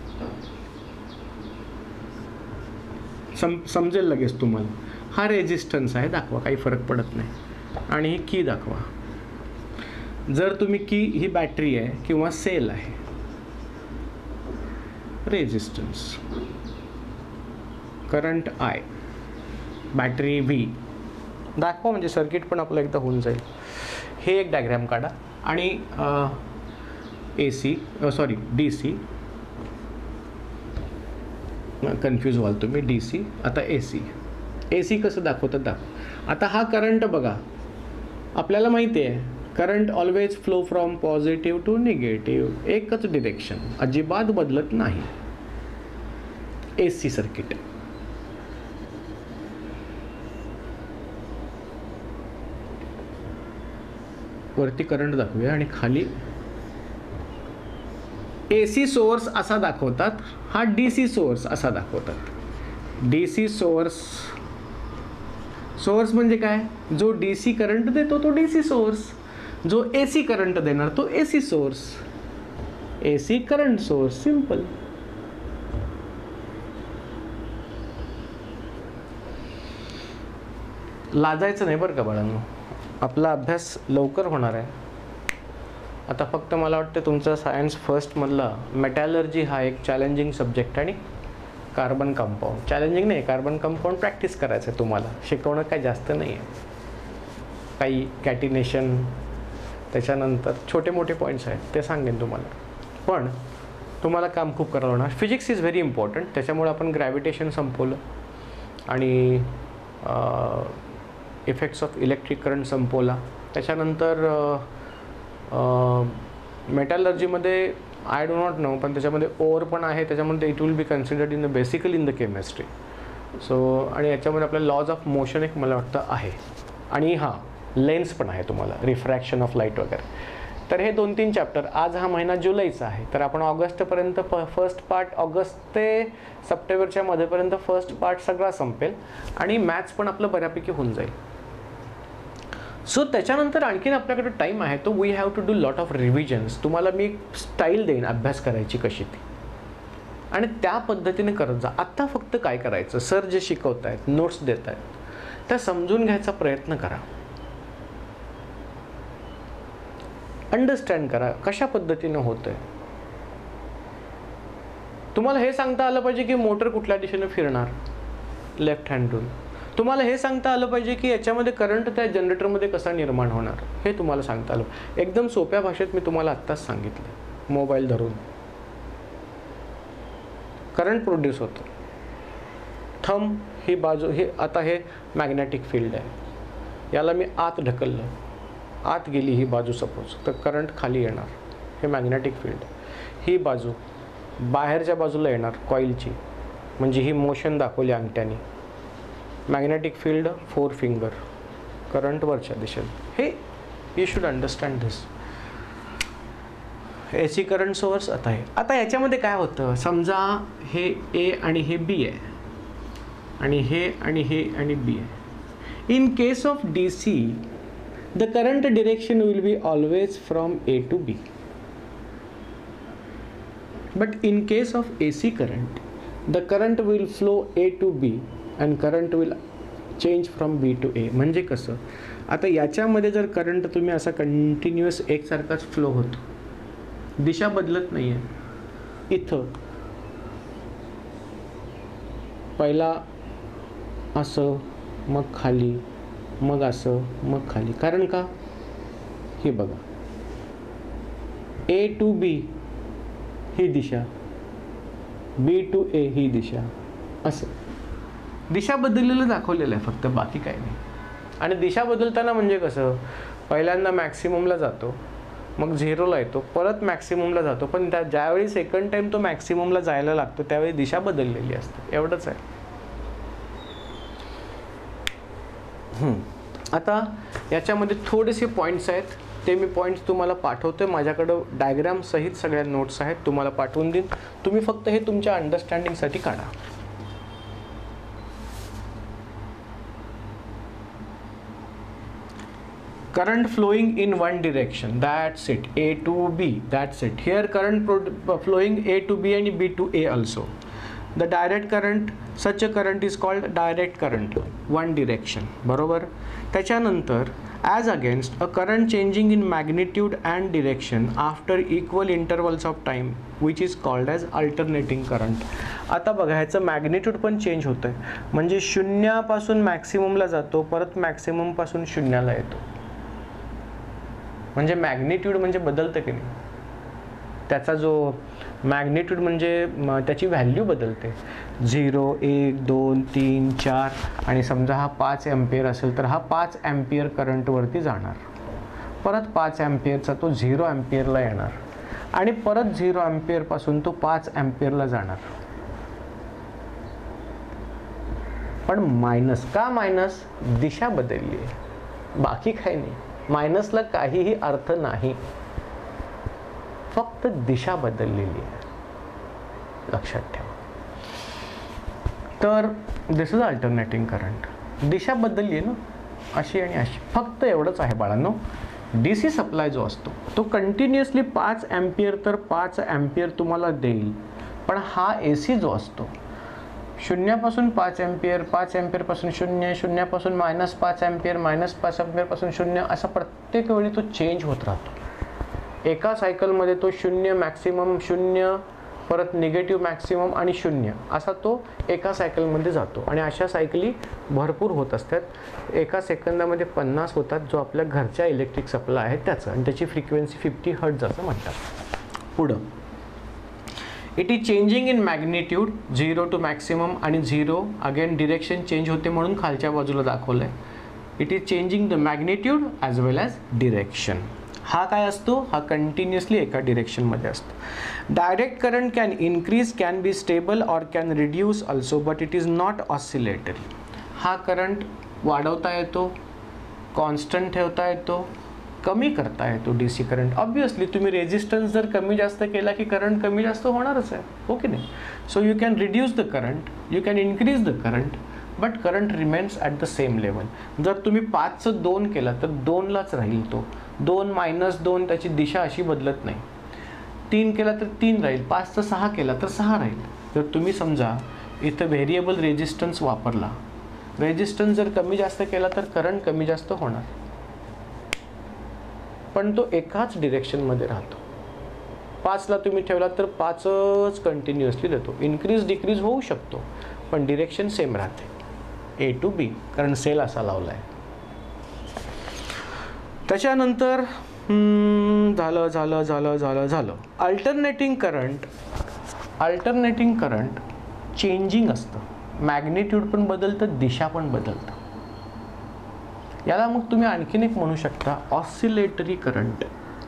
समजेल लगेच तुम्हाला. हा रेजिस्टन्स आहे, दाखवा, काही फरक पडत नाही. आणि ही की दाखवा. जर तुम्ही की, ही बॅटरी आहे किंवा सेल आहे, resistance, current I, battery V दाखवा, म्हणजे सर्किट पण आपलं एकदा होऊन जाईल. हे एक डायग्रॅम काढा. आणि A C, sorry D C, confuse व्हाल तुम्ही, डी सी. आता ए सी, ए सी कसं दाखवतात दाखव. आता हा करंट बघा, आपल्याला माहिती आहे current always flow from positive to negative, एकच डिरेक्शन, अजिबात बदलत नाही. A C circuit. वरती करंट दाखवूया आणि खाली ए सी सोर्स असा दाखवतात, हा डी सी सोर्स असा दाखवतात. डी सी सोर्स, सोर्स म्हणजे काय? जो डी सी करंट देतो तो डी सी सोर्स, जो ए सी करंट देणार तो A C source, A C current source. Simple. लाजायचं नाही बरं का बाळांनो, आपला अभ्यास लवकर होणार आहे. आता फक्त मला वाटतं तुमचा सायन्स फर्स्टमधला मेटॅलर्जी हा एक चॅलेंजिंग सब्जेक्ट आणि कार्बन कंपाऊंड, चॅलेंजिंग नाही, कार्बन कंपाऊंड प्रॅक्टिस करायचं आहे तुम्हाला, शिकवणं काही जास्त नाही आहे. काही कॅटिनेशन, त्याच्यानंतर छोटे मोठे पॉईंट्स आहेत ते सांगेन तुम्हाला, पण तुम्हाला काम खूप करावं लागणार. फिजिक्स इज व्हेरी इम्पॉर्टंट, त्याच्यामुळे आपण ग्रॅव्हिटेशन संपवलं आणि इफेक्ट्स ऑफ इलेक्ट्रिक करंट संपवला. त्याच्यानंतर मेटॅलर्जीमध्ये आय डो नॉट नो, पण त्याच्यामध्ये ओर पण आहे, त्याच्यामध्ये it will be considered in the basically in the chemistry. So आणि याच्यामध्ये आपल्या लॉज ऑफ मोशन एक मला वाटतं आहे, आणि हां लेन्स पण आहे तुम्हाला, रिफ्रॅक्शन ऑफ लाईट वगैरे. तर हे 2-3 चॅप्टर. आज हा महिना जुलैचा आहे, तर आपण ऑगस्टपर्यंत फर्स्ट पार्ट, ऑगस्ट ते सप्टेंबरच्या मध्येपर्यंत फर्स्ट पार्ट सगळा संपेल आणि मॅथ्स पण आपलं बऱ्यापैकी होऊन जाईल. सो त्याच्यानंतर आणखीन आपल्याकडे टाईम आहे, तो we have to do lot of revisions. तुम्हाला मी एक स्टाईल देईन अभ्यास करायची कशी ती, आणि त्या पद्धतीने करत जा. आत्ता फक्त काय करायचं, सर जे शिकवत आहेत, नोट्स देत आहेत, त्या समजून घ्यायचा प्रयत्न करा. अंडरस्टँड करा कशा पद्धतीनं होतंय. तुम्हाला हे सांगता आलं पाहिजे की मोटर कुठल्या दिशेने फिरणार, लेफ्ट हँडून. तुम्हाला हे सांगता आलं पाहिजे की याच्यामध्ये करंट त्या जनरेटरमध्ये कसा निर्माण होणार, हे तुम्हाला सांगता आलं. एकदम सोप्या भाषेत मी तुम्हाला आत्ताच सांगितलं. मोबाईल धरून करंट प्रोड्यूस होतं. थंब ही बाजू, हे आता हे मॅग्नेटिक फील्ड आहे, याला मी आत ढकललं, आत गेली ही बाजू सपोज, तर करंट खाली येणार. हे मॅग्नेटिक फील्ड. ही बाजू बाहेरच्या बाजूला येणार कॉईलची, म्हणजे ही मोशन दाखवली अंगठ्याने. मॅग्नेटिक फील्ड 4 फिंगर, करंट वरच्या दिशेने. हे you should understand this. AC current source आता आहे. आता याच्यामध्ये काय होतं, समजा हे A आणि हे B आहे, आणि हे आणि हे आणि B आहे. In case of DC the current direction will be always from A to B, but in case of AC current the current will flow A to B and current will change from B to A. म्हणजे कसं, आता याच्यामध्ये जर करंट तुम्ही असा कंटिन्युअस एकसारखाच फ्लो होतो, दिशा बदलत नाही आहे. इथं पहिला असं, मग खाली, मग असं, मग खाली. कारण का, हे बघा, A to B he Disha, B to A ही दिशा, असं दिशा बदललेलं दाखवलेलं आहे फक्त, बाकी काही नाही. आणि दिशा बदलताना म्हणजे कसं, पहिल्यांदा मॅक्सिममला जातो, मग 0ला येतो, परत मॅक्सिममला जातो, पण ज्यावेळी सेकंड टाइम तो मॅक्सिममला जायला लागतो त्यावेळी दिशा बदललेली असते. एवढंच आहे. आता याच्यामध्ये थोडेसे पॉईंट्स आहेत, ते मी पॉईंट्स तुम्हाला पाठवतोय. माझ्याकडं डायग्राम सहित सगळ्या नोट्स आहेत, तुम्हाला पाठवून देईन. तुम्ही फक्त हे तुमच्या अंडरस्टँडिंगसाठी काढा. Current flowing in one direction, that's it, A to B, that's it. Here current flowing A to B and B to A also. The direct current, such a current is called direct current, one direction. बरोबर. त्याच्यानंतर as against a current changing in magnitude and direction after equal intervals of time, which is called as alternating current. आता बघा, ह्याचं मॅग्निट्यूड पण चेंज होतं आहे, म्हणजे 0 पासून मॅक्सिममला जातो, परत मॅक्सिमम पासून 0ला येतो. म्हणजे मॅग्निट्यूड म्हणजे बदलतं की नाही, त्याचा जो मॅग्निट्यूड म्हणजे त्याची व्हॅल्यू बदलते. 0, 1, 2, 3, 4, आणि समजा हा 5 एम्पियर असेल तर हा 5 एम्पियर करंटवरती जाणार, परत 5 एम्पियरचा तो 0 एम्पियरला येणार, आणि परत 0 एम्पियरपासून तो 5 एम्पियरला जाणार. पण मायनस का, मायनस दिशा बदलली आहे, बाकी काही नाही. मायनसला काहीही अर्थ नाही, फक्त दिशा बदललेली आहे, लक्षात ठेवा. तर दिस इज अल्टरनेटिंग करंट. दिशा बदलली आहे ना, अशी आणि अशी, फक्त एवढंच आहे बाळांनो. DC सप्लाय जो असतो तो कंटिन्युअसली 5 एम्पियर तर 5 एम्पियर तुम्हाला देईल, पण हा AC जो असतो 0 पासून 5 एम्पियर, 5 एम्पियर पासून 0, 0 पासून -5 एम्पियर, -5 एम्पियर पासून 0, असा प्रत्येक वेळी तो चेंज होत राहतो. एका सायकलमध्ये तो 0 मॅक्सिमम, 0 परत निगेटिव्ह मॅक्सिमम आणि 0 असा तो एका सायकलमध्ये जातो. आणि अशा सायकली भरपूर होत असतात. एका सेकंदामध्ये 50 होतात, जो आपल्या घरच्या इलेक्ट्रिक सप्लाय आहे त्याचं, आणि त्याची फ्रिक्वेन्सी 50 हर्ट्झ असं म्हणतात. पुढं it is changing in magnitude 0 to maximum, आणि 0 अगेन डिरेक्शन चेंज होते म्हणून खालच्या बाजूला दाखवलं आहे. It is changing the magnitude as well as direction. हा काय असतो, हा कंटिन्युअसली एका डिरेक्शनमध्ये असतो. Direct current can increase, can be stable or can reduce also, but it is not oscillatory. हा करंट वाढवता येतो, कॉन्स्टंट ठेवता येतो, कमी करता येतो डी सी करंट. ऑब्वियसली तुम्ही रेजिस्टन्स जर कमी जास्त केला की करंट कमी जास्त होणारच आहे, हो की नाही. So you can reduce the current, you can increase the current, but current remains at the same level. जर तुम्ही 5चं 2 केला तर 2लाच राहील तो. 2 - 2 त्याची दिशा अशी बदलत नाही. 3 केला तर 3 राहील, 5चं 6 केला तर 6 राहील. जर तुम्ही समजा इथं व्हेरिएबल रेजिस्टन्स वापरला, रेजिस्टन्स जर कमी जास्त केला तर करंट कमी जास्त होणार, पण तो एकाच डिरेक्शनमध्ये राहतो. 5ला तुम्ही ठेवला तर 5च कंटिन्युअसली देतो. इन्क्रीज डिक्रीज होऊ शकतो पण डिरेक्शन सेम राहते, A to B, कारण सेल असा लावला आहे. त्याच्यानंतर झालं अल्टरनेटिंग करंट चेंजिंग असतं, मॅग्निट्यूड पण बदलतं, दिशा पण बदलतं. याला मग तुम्ही आणखीन एक म्हणू शकता ऑसिलेटरी करंट.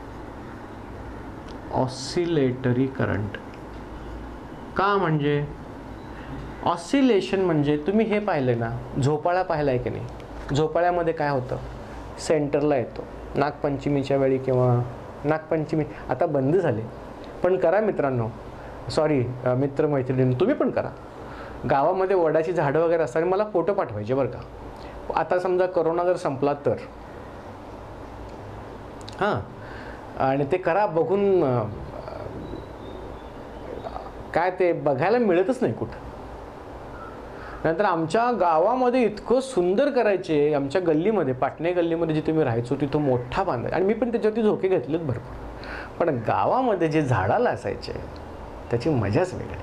ऑसिलेटरी करंट का, म्हणजे ऑसिलेशन म्हणजे तुम्ही हे पाहिलं ना, झोपाळा पाहिलाय की नाही. झोपाळ्यामध्ये काय होतं, सेंटरला येतो नागपंचमीच्या वेळी, किंवा नागपंचमी आता बंद झाले पण करा मित्रांनो, सॉरी मित्रमैत्रिणी, तुम्ही पण करा. गावामध्ये वडाची झाडं वगैरे असतात, मला फोटो पाठवायचे बरं का. आता समजा कोरोना जर संपला तर हां, आणि ते करा, बघून काय ते बघायला मिळतच नाही कुठं. नंतर आमच्या गावामध्ये इतकं सुंदर करायचे, आमच्या गल्लीमध्ये, पाटणे गल्लीमध्ये जिथे मी राहायचो तिथं मोठा बांधायचा, आणि मी पण त्याच्यावरती झोके घेतलेत भरपूर. पण गावामध्ये जे झाडाला असायचे त्याची मजाच वेगळी.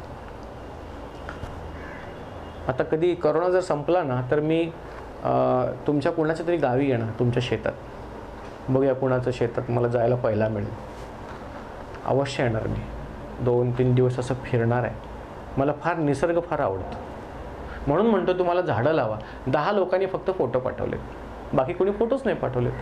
आता कधी कोरोना जर संपला ना तर मी तुमच्या कुणाच्या तरी गावी येणार, तुमच्या शेतात. बघूया कुणाचं शेतात मला जायला पहिला मिळेल, अवश्य येणार मी. 2-3 दिवस असं फिरणार आहे. मला फार निसर्ग फार आवडतो, म्हणून म्हणतो तुम्हाला झाडं लावा. 10 लोकांनी फक्त फोटो पाठवलेत, बाकी कोणी फोटोच नाही पाठवलेत.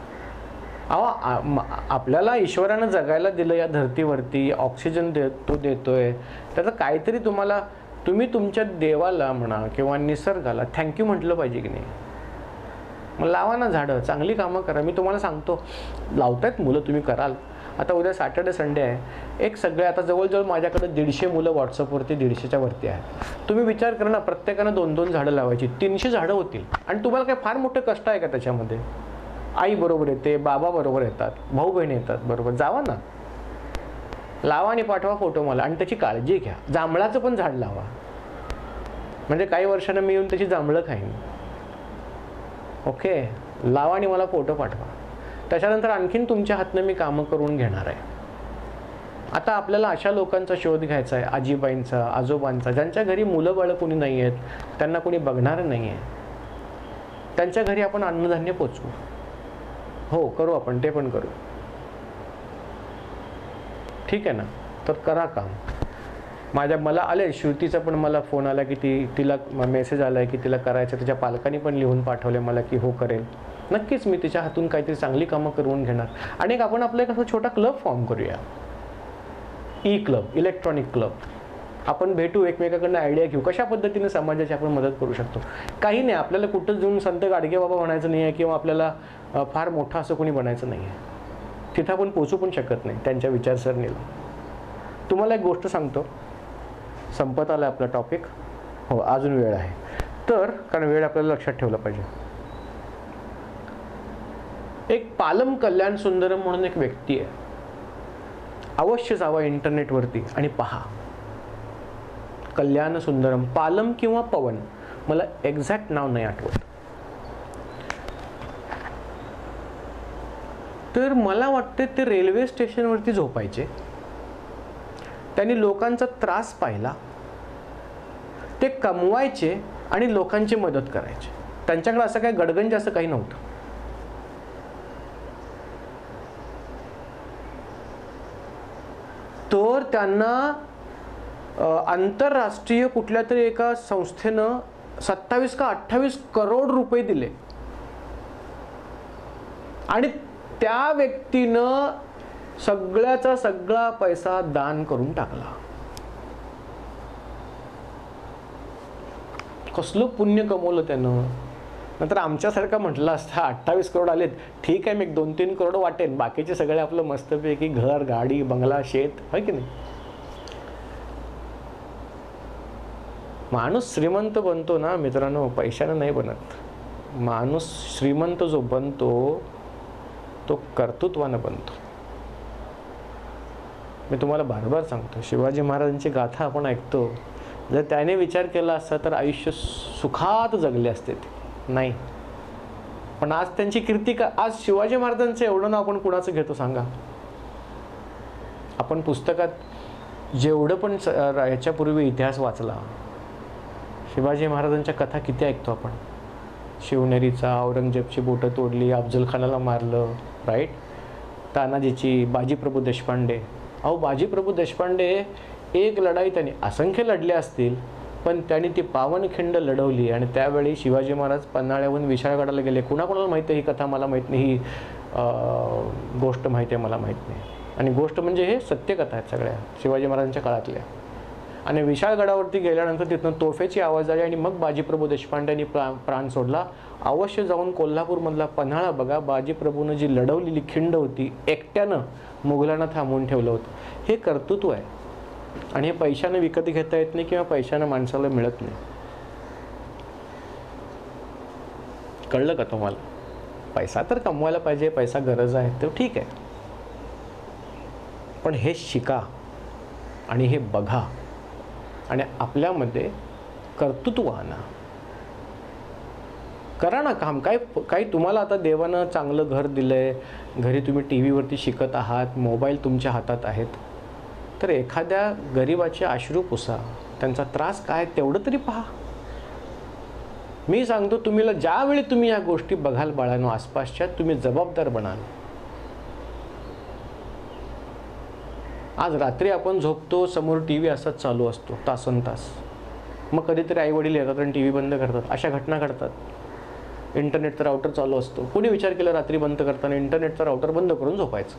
आपल्याला ईश्वरानं जगायला दिलं या धरतीवरती, ऑक्सिजन देतोय, त्याचं काहीतरी तुम्हाला, तुम्ही तुमच्या देवाला म्हणा किंवा निसर्गाला थँक्यू म्हटलं पाहिजे की नाही. मग लावा ना झाडं, चांगली कामं करा. मी तुम्हाला सांगतो, लावतायत मुलं, तुम्ही कराल. आता उद्या सॅटर्डे संडे आहे, एक सगळे आता जवळजवळ माझ्याकडे 150 मुलं व्हॉट्सअपवरती 150च्या वरती आहेत. तुम्ही विचार करा ना, प्रत्येकानं 2-2 झाडं लावायची, 300 झाडं होतील. आणि तुम्हाला काय फार मोठं कष्ट आहे का त्याच्यामध्ये. आई बरोबर येते, बाबा बरोबर येतात, भाऊ बहिणी येतात बरोबर, जावा ना, लावा आणि पाठवा फोटो मला, आणि त्याची काळजी घ्या. जांभळाचं पण झाड लावा, म्हणजे काही वर्षानं मी येऊन त्याची जांभळं खाईन. ओके, लावा आणि मला फोटो पाठवा. त्याच्यानंतर आणखीन तुमच्या हातनं मी कामं करून घेणार आहे. आता आपल्याला अशा लोकांचा शोध घ्यायचा आहे, आजीबाईंचा, आजोबांचा, ज्यांच्या घरी मुलं बाळं कोणी नाही आहेत, त्यांना कोणी बघणार नाही आहे. त्यांच्या घरी आपण अन्नधान्य पोचवू. हो, करू आपण, ते पण करू. ठीक आहे ना. तर करा काम. मला आले, श्रुतीचा पण मला फोन आला की तिला मेसेज आला आहे की तिला करायचं. तिच्या पालकांनी पण लिहून पाठवले मला की हो करेल. नक्कीच मी तिच्या हातून काहीतरी चांगली कामं करून घेणार. आणि एक आपण आपला एक असा छोटा क्लब फॉर्म करूया, क्लब, इलेक्ट्रॉनिक क्लब. आपण भेटू, एकमेकाकडनं आयडिया घेऊ कशा पद्धतीने समाजाची आपण मदत करू शकतो. काही नाही, आपल्याला कुठं जाऊन संत गाडगे बाबा म्हणायचं नाही आहे, किंवा आपल्याला फार मोठं असं कोणी बनायचं नाही आहे. तिथं आपण पोचू पण शकत नाही त्यांच्या विचारसरणीला. तुम्हाला एक गोष्ट सांगतो, संपत आला आपला टॉपिक. हो, अजून वेळ आहे तर, कारण वेळ आपल्याला लक्षात ठेवला पाहिजे. एक पालम कल्याण सुंदरम म्हणून एक व्यक्ती आहे, अवश्य जावा इंटरनेटवरती आणि पहा. कल्याण सुंदरम, पालम किंवा पवन, मला एक्झॅक्ट नाव नाही आठवत. तर मला वाटते ते रेल्वे स्टेशनवरती झोपायचे. त्यांनी लोकांचा त्रास पाहिला, ते कमवायचे आणि लोकांची मदत करायचे. त्यांच्याकडे असं काही गडगंज असं काही नव्हतं. तर त्यांना आंतरराष्ट्रीय कुठल्या तरी एका संस्थेनं 27 का 28 करोड रुपये दिले. आणि त्या व्यक्तीनं सगळ्याचा सगळा पैसा दान करून टाकला. कसलं पुण्य कमवलं त्यानं. नंतर आमच्यासारखं म्हटलं असतं 28 करोड आलेत, ठीक आहे, मी 2-3 करोड वाटेन, बाकीचे सगळे आपलं मस्तपैकी घर, गाडी, बंगला, शेत, है की नाही. माणूस श्रीमंत बनतो ना मित्रांनो, पैशानं नाही बनत. माणूस श्रीमंत जो बनतो तो कर्तृत्वानं बनतो. मी तुम्हाला बार सांगतो, शिवाजी महाराजांची गाथा आपण ऐकतो, जर त्याने विचार केला असता तर आयुष्य सुखात जगले असते ते. नाही, पण आज त्यांची कीर्ती का, आज शिवाजी महाराजांचं एवढं नाव आपण कुणाचं घेतो सांगा. आपण पुस्तकात जेवढं पण याच्यापूर्वी इतिहास वाचला, शिवाजी महाराजांच्या कथा किती ऐकतो आपण. शिवनेरीचा, औरंगजेबची बोटं तोडली, अफजल खानाला मारलं, राईट. तानाजीची, बाजीप्रभू देशपांडे. अहो बाजीप्रभू देशपांडे एक लढाई त्यांनी असंख्य लढले असतील, पण त्यांनी ती पावनखिंड लढवली. आणि त्यावेळी शिवाजी महाराज पन्हाळ्याहून विशाळगडाला गेले. कुणाकुणाला माहिती आहे ही कथा, मला माहीत नाही, ही गोष्ट माहिती आहे, मला माहीत नाही. आणि गोष्ट म्हणजे हे सत्यकथा आहेत सगळ्या शिवाजी महाराजांच्या काळातल्या. आणि विशाळगडावरती गेल्यानंतर तिथून तोफेची आवाज आली आणि मग बाजीप्रभू देशपांडेंनी प्राण सोडला. अवश्य जाऊन कोल्हापूरमधला पन्हाळा बघा, बाजीप्रभूनं जी लढवलेली खिंड होती, एकट्यानं मुघलांना थांबवून ठेवलं होतं. हे कर्तृत्व आहे. आणि हे पैशानं विकत घेता येत नाही किंवा पैशानं माणसाला मिळत नाही. कळलं का तुम्हाला. पैसा तर कमवायला पाहिजे, पैसा गरज आहे तर ठीक आहे, पण हे शिका आणि हे बघा आणि आपल्यामध्ये कर्तृत्व आणा. करा ना काम. काही तुम्हाला आता देवानं चांगलं घर दिलंय, घरी तुम्ही टी व्हीवरती शिकत आहात, मोबाईल तुमच्या हातात आहेत, तर एखाद्या गरिबाचे अश्रू पुसा, त्यांचा त्रास काय तेवढं तरी पहा. मी सांगतो तुम्हाला, ज्यावेळी तुम्ही या गोष्टी बघाल बाळांनो आसपासच्या, तुम्ही जबाबदार बनाल. आज रात्री आपण झोपतो, समोर टी व्ही असाच चालू असतो तासनतास. मग कधीतरी आई वडील येतात आणि टी व्ही बंद करतात. अशा घटना घडतात. इंटरनेटचा राउटर चालू असतो. कोणी विचार केला रात्री बंद करताना इंटरनेटचा राउटर बंद करून झोपायचं,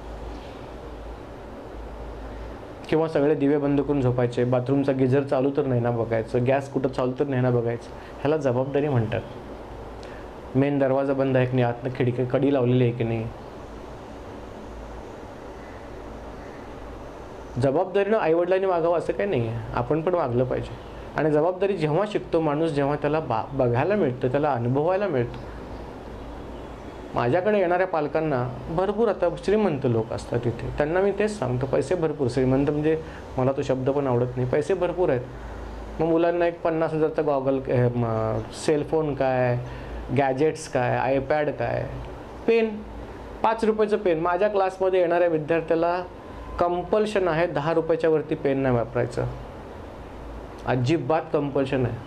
किंवा सगळे दिवे बंद करून झोपायचे. बाथरूमचा गिझर चालू तर नाही ना बघायचं, गॅस कुठं चालू तर नाही ना बघायचं. ह्याला जबाबदारी म्हणतात. मेन दरवाजा बंद आहे की नाही, आतनं खिडकी कडी लावलेली आहे की नाही. जबाबदारीनं आईवडिलांनी वागावं असं काही नाही आहे, आपण पण वागलं पाहिजे. आणि जबाबदारी जेव्हा शिकतो माणूस, जेव्हा त्याला बघायला मिळतं, त्याला अनुभवायला मिळतं. माझ्याकडे येणाऱ्या पालकांना भरपूर आता श्रीमंत लोक असतात तिथे, त्यांना मी तेच सांगतो, पैसे भरपूर, श्रीमंत म्हणजे मला तो शब्द पण आवडत नाही, पैसे भरपूर आहेत. मग मुलांना एक 50,000चा गॉगल, सेलफोन काय, गॅजेट्स काय, आयपॅड काय, पेन, 5 रुपयाचं पेन. माझ्या क्लासमध्ये येणाऱ्या विद्यार्थ्याला कंपल्शन आहे 10 रुपयाच्या वरती पेन नाही वापरायचं. अजिबात कंपल्शन आहे.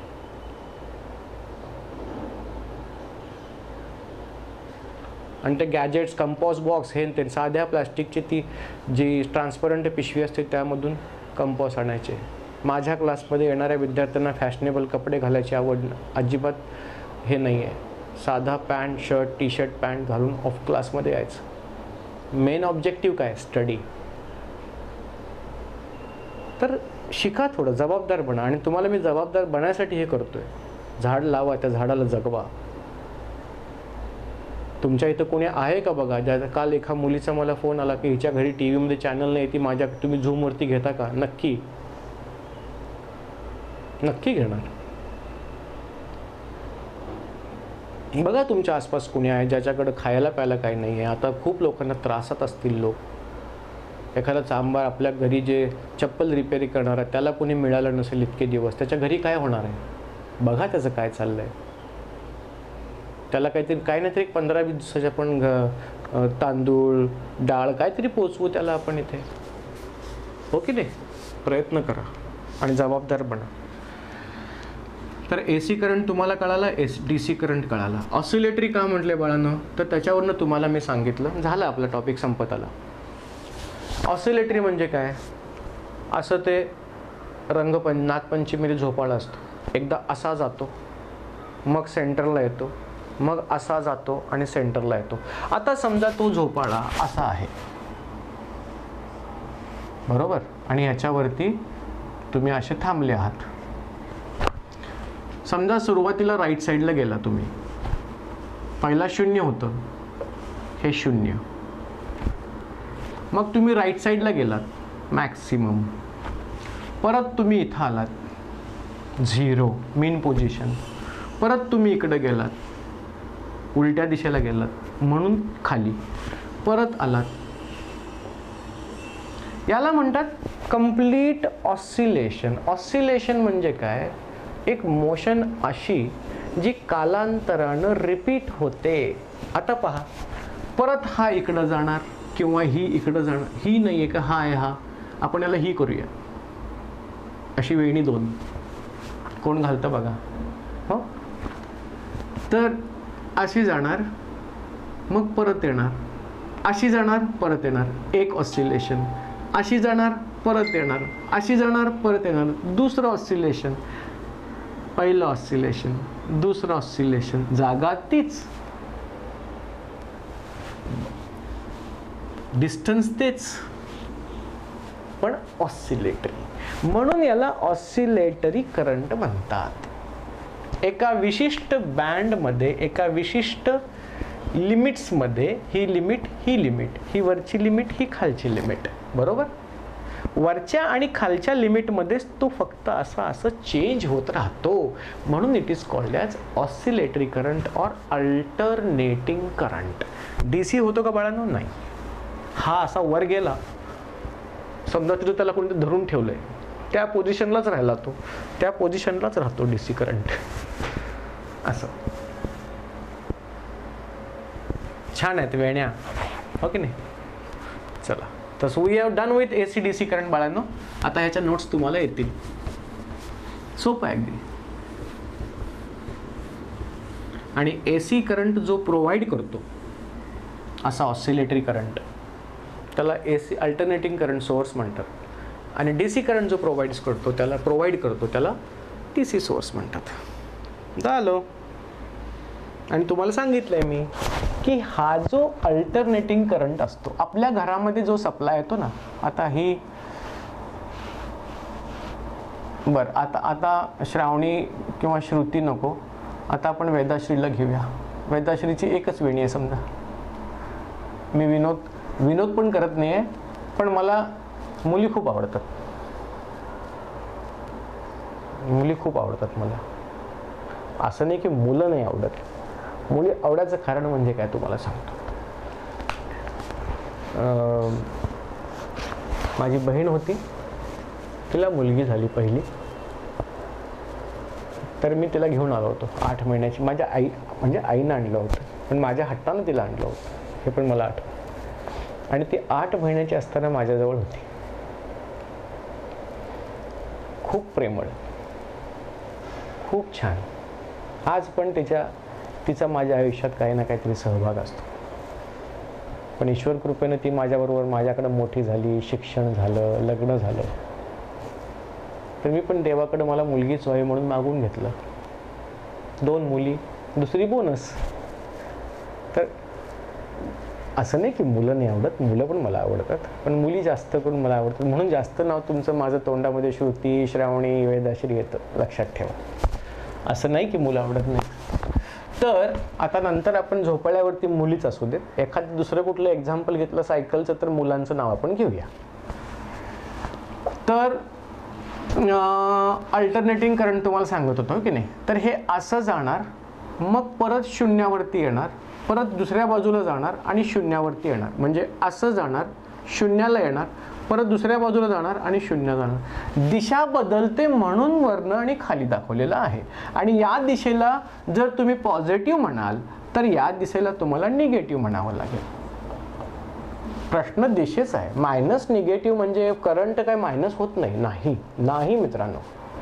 आणि ते गॅजेट्स, कंपॉस बॉक्स, हे ते साध्या प्लास्टिकची ती जी ट्रान्सपरंट पिशवी असते त्यामधून कंपॉस आणायचे. माझ्या क्लासमध्ये येणाऱ्या विद्यार्थ्यांना फॅशनेबल कपडे घालायची आवड अजिबात हे नाही आहे. साधा pant shirt, T shirt pant घालून ऑफ क्लासमध्ये यायचं. मेन ऑब्जेक्टिव्ह काय, स्टडी. तर शिका, थोडं जबाबदार बना. आणि तुम्हाला मी जबाबदार बनायसाठी हे करतोय. झाड लावा, त्या झाडाला जगवा. तुमच्या इथं कोणी आहे का बघा, ज्याचा काल एका मुलीचा मला फोन आला की हिच्या घरी टी व्हीमध्ये चॅनल नाही, ती माझ्या, तुम्ही झूमवरती घेता का. नक्की नक्की घेणार. बघा तुमच्या आसपास कोणी आहे ज्याच्याकडे खायला प्यायला काही नाही आहे. आता खूप लोकांना त्रासात असतील लोक. एखादा चांबार आपल्या घरी जे चप्पल रिपेअरी करणार आहे त्याला कोणी मिळालं नसेल इतके दिवस, त्याच्या घरी काय होणार आहे. बघा त्याचं काय चाललं आहे. त्याला काहीतरी काय नाही तरी 15-20 दिवसाचे आपण तांदूळ, डाळ काहीतरी पोचवू त्याला आपण इथे, हो की नाही. प्रयत्न करा आणि जबाबदार बना. तर AC करंट तुम्हाला कळाला, DC करंट कळाला. ऑसिलेटरी का म्हटले बाळांनो, तर त्याच्यावरनं तुम्हाला मी सांगितलं. झालं, आपला टॉपिक संपत आला. ऑसिलेटरी म्हणजे काय, असं ते नागपंचमीला झोपाळा असतो. एकदा असा जातो, मग सेंटरला येतो, मग असा जातो आणि सेंटरला येतो. आता समजा तो झोपाळा असा आहे, बरोबर, आणि ह्याच्यावरती तुम्ही असे थांबले आहात. समजा सुरुवातीला राईट साईडला गेला तुम्ही, पहिला 0 होतं, हे 0. मग तुम्ही राईट साईडला गेलात मॅक्सिमम, परत तुम्ही इथं आलात 0 मीन पोझिशन, परत तुम्ही इकडे गेलात, उलट्या दिशेला गेलात म्हणून खाली, परत आलात. याला म्हणतात कंप्लीट ऑसिलेशन. ऑसिलेशन म्हणजे काय? एक मोशन अशी जी कालांतरानं रिपीट होते. आता पहा, परत हा इकडं जाणार किंवा ही इकडं जाणार. ही नाही आहे का, हा आहे, हा, आपण याला ही करूया. अशी वेणी 2 कोण घालतं बघा, हो. तर अशी जाणार, मग परत येणार, अशी जाणार, परत येणार, एक ऑसिलेशन. अशी जाणार, परत येणार, अशी जाणार, परत येणार, दुसरं ऑसिलेशन, पहिलं ऑसिलेशन, दुसरं ऑसिलेशन, जागा तीच, डिस्टन्स तेच, पण ऑसिलेटरी. म्हणून याला ऑसिलेटरी करंट म्हणतात. एका विशिष्ट बँडमध्ये, एका विशिष्ट लिमिट्समध्ये, ही लिमिट, ही लिमिट, ही वरची लिमिट, ही खालची लिमिट, बरोबर. वरच्या आणि खालच्या लिमिटमध्येच तो फक्त असं चेंज होत राहतो. म्हणून it is called as oscillatory current or alternating current. DC होतो का बाळांनो? नाही. हा असा वर गेला, समजा तिथं त्याला कोणतं धरून ठेवलंय, त्या पोझिशनलाच राहिला, तो त्या पोझिशनलाच राहतो DC करंट. असं छान आहेत वेण्या, हो की नाही? चला, तसं we have done with AC DC current बाळांनो. आता ह्याच्या नोट्स तुम्हाला येतील, सोपं आहे अगदी. आणि AC करंट जो प्रोव्हाइड करतो असा ऑसिलेटरी करंट, त्याला AC अल्टरनेटिंग करंट सोर्स म्हणतात. आणि DC करंट जो प्रोव्हाइड करतो त्याला DC सोर्स म्हणतात. झालं. आणि तुम्हाला सांगितलंय मी की हा जो अल्टरनेटिंग करंट असतो, आपल्या घरामध्ये जो सप्लाय येतो ना, आता ही बरं, आता श्रावणी किंवा श्रुती नको, आता आपण वेदाश्रीला घेऊया. वेदाश्रीची एकच वेणी आहे समजा. मी विनोद पण करत नाही आहे, पण मला मुली खूप आवडतात. मुली खूप आवडतात मला. असं नाही की मुलं नाही आवडत. मुली आवडायचं कारण म्हणजे काय तुम्हाला सांगतो. माझी बहीण होती, तिला मुलगी झाली पहिली, तर मी तिला घेऊन आलो होतो 8 महिन्याची. माझ्या आईनं आणलं होतं, पण माझ्या हट्टानं तिला आणलं होतं, हे पण मला आठवतं. आणि ती 8 महिन्याची असताना माझ्याजवळ होती. खूप प्रेमळ, खूप छान. आज पण तिचा माझ्या आयुष्यात काही ना काहीतरी सहभाग असतो. पण ईश्वर कृपेनं ती माझ्याबरोबर माझ्याकडे मोठी झाली, शिक्षण झालं, लग्न झालं. तर मी पण देवाकडे मला मुलगीच व्हावी म्हणून मागून घेतलं. 2 मुली, दुसरी बोनस. तर असं नाही की मुलं नाही आवडत, मुलं पण मला आवडतात, पण मुली जास्त करून मला आवडतात. म्हणून जास्त नाव तुमचं माझं तोंडामध्ये श्रुती, श्रावणी, वेदाश्री येतं, लक्षात ठेवा. असं नाही की मुलं आवडत नाही. तर आता नंतर आपण झोपाळ्यावरती मुलीच असू देत, एखादं दुसरं कुठलं एक्झाम्पल घेतलं सायकलचं, तर मुलांचं नाव आपण घेऊया. तर अल्टरनेटिंग करंट तुम्हाला सांगत होतो की नाही. तर हे असं जाणार, मग परत 0वरती येणार, परत दुसऱ्या बाजूला जाणार आणि 0वरती येणार. म्हणजे असं जाणार, 0ला येणार, परत दुसऱ्या बाजूला जाणार आणि 0 जाणार. दिशा बदलते म्हणून वरनं आणि खाली दाखवलेलं आहे. आणि या दिशेला जर तुम्ही पॉझिटिव्ह म्हणाल, तर या दिशेला तुम्हाला निगेटिव्ह म्हणावं लागेल. प्रश्न दिशेचा आहे. मायनस निगेटिव्ह म्हणजे करंट काय मायनस होत नाही. नाही मित्रांनो,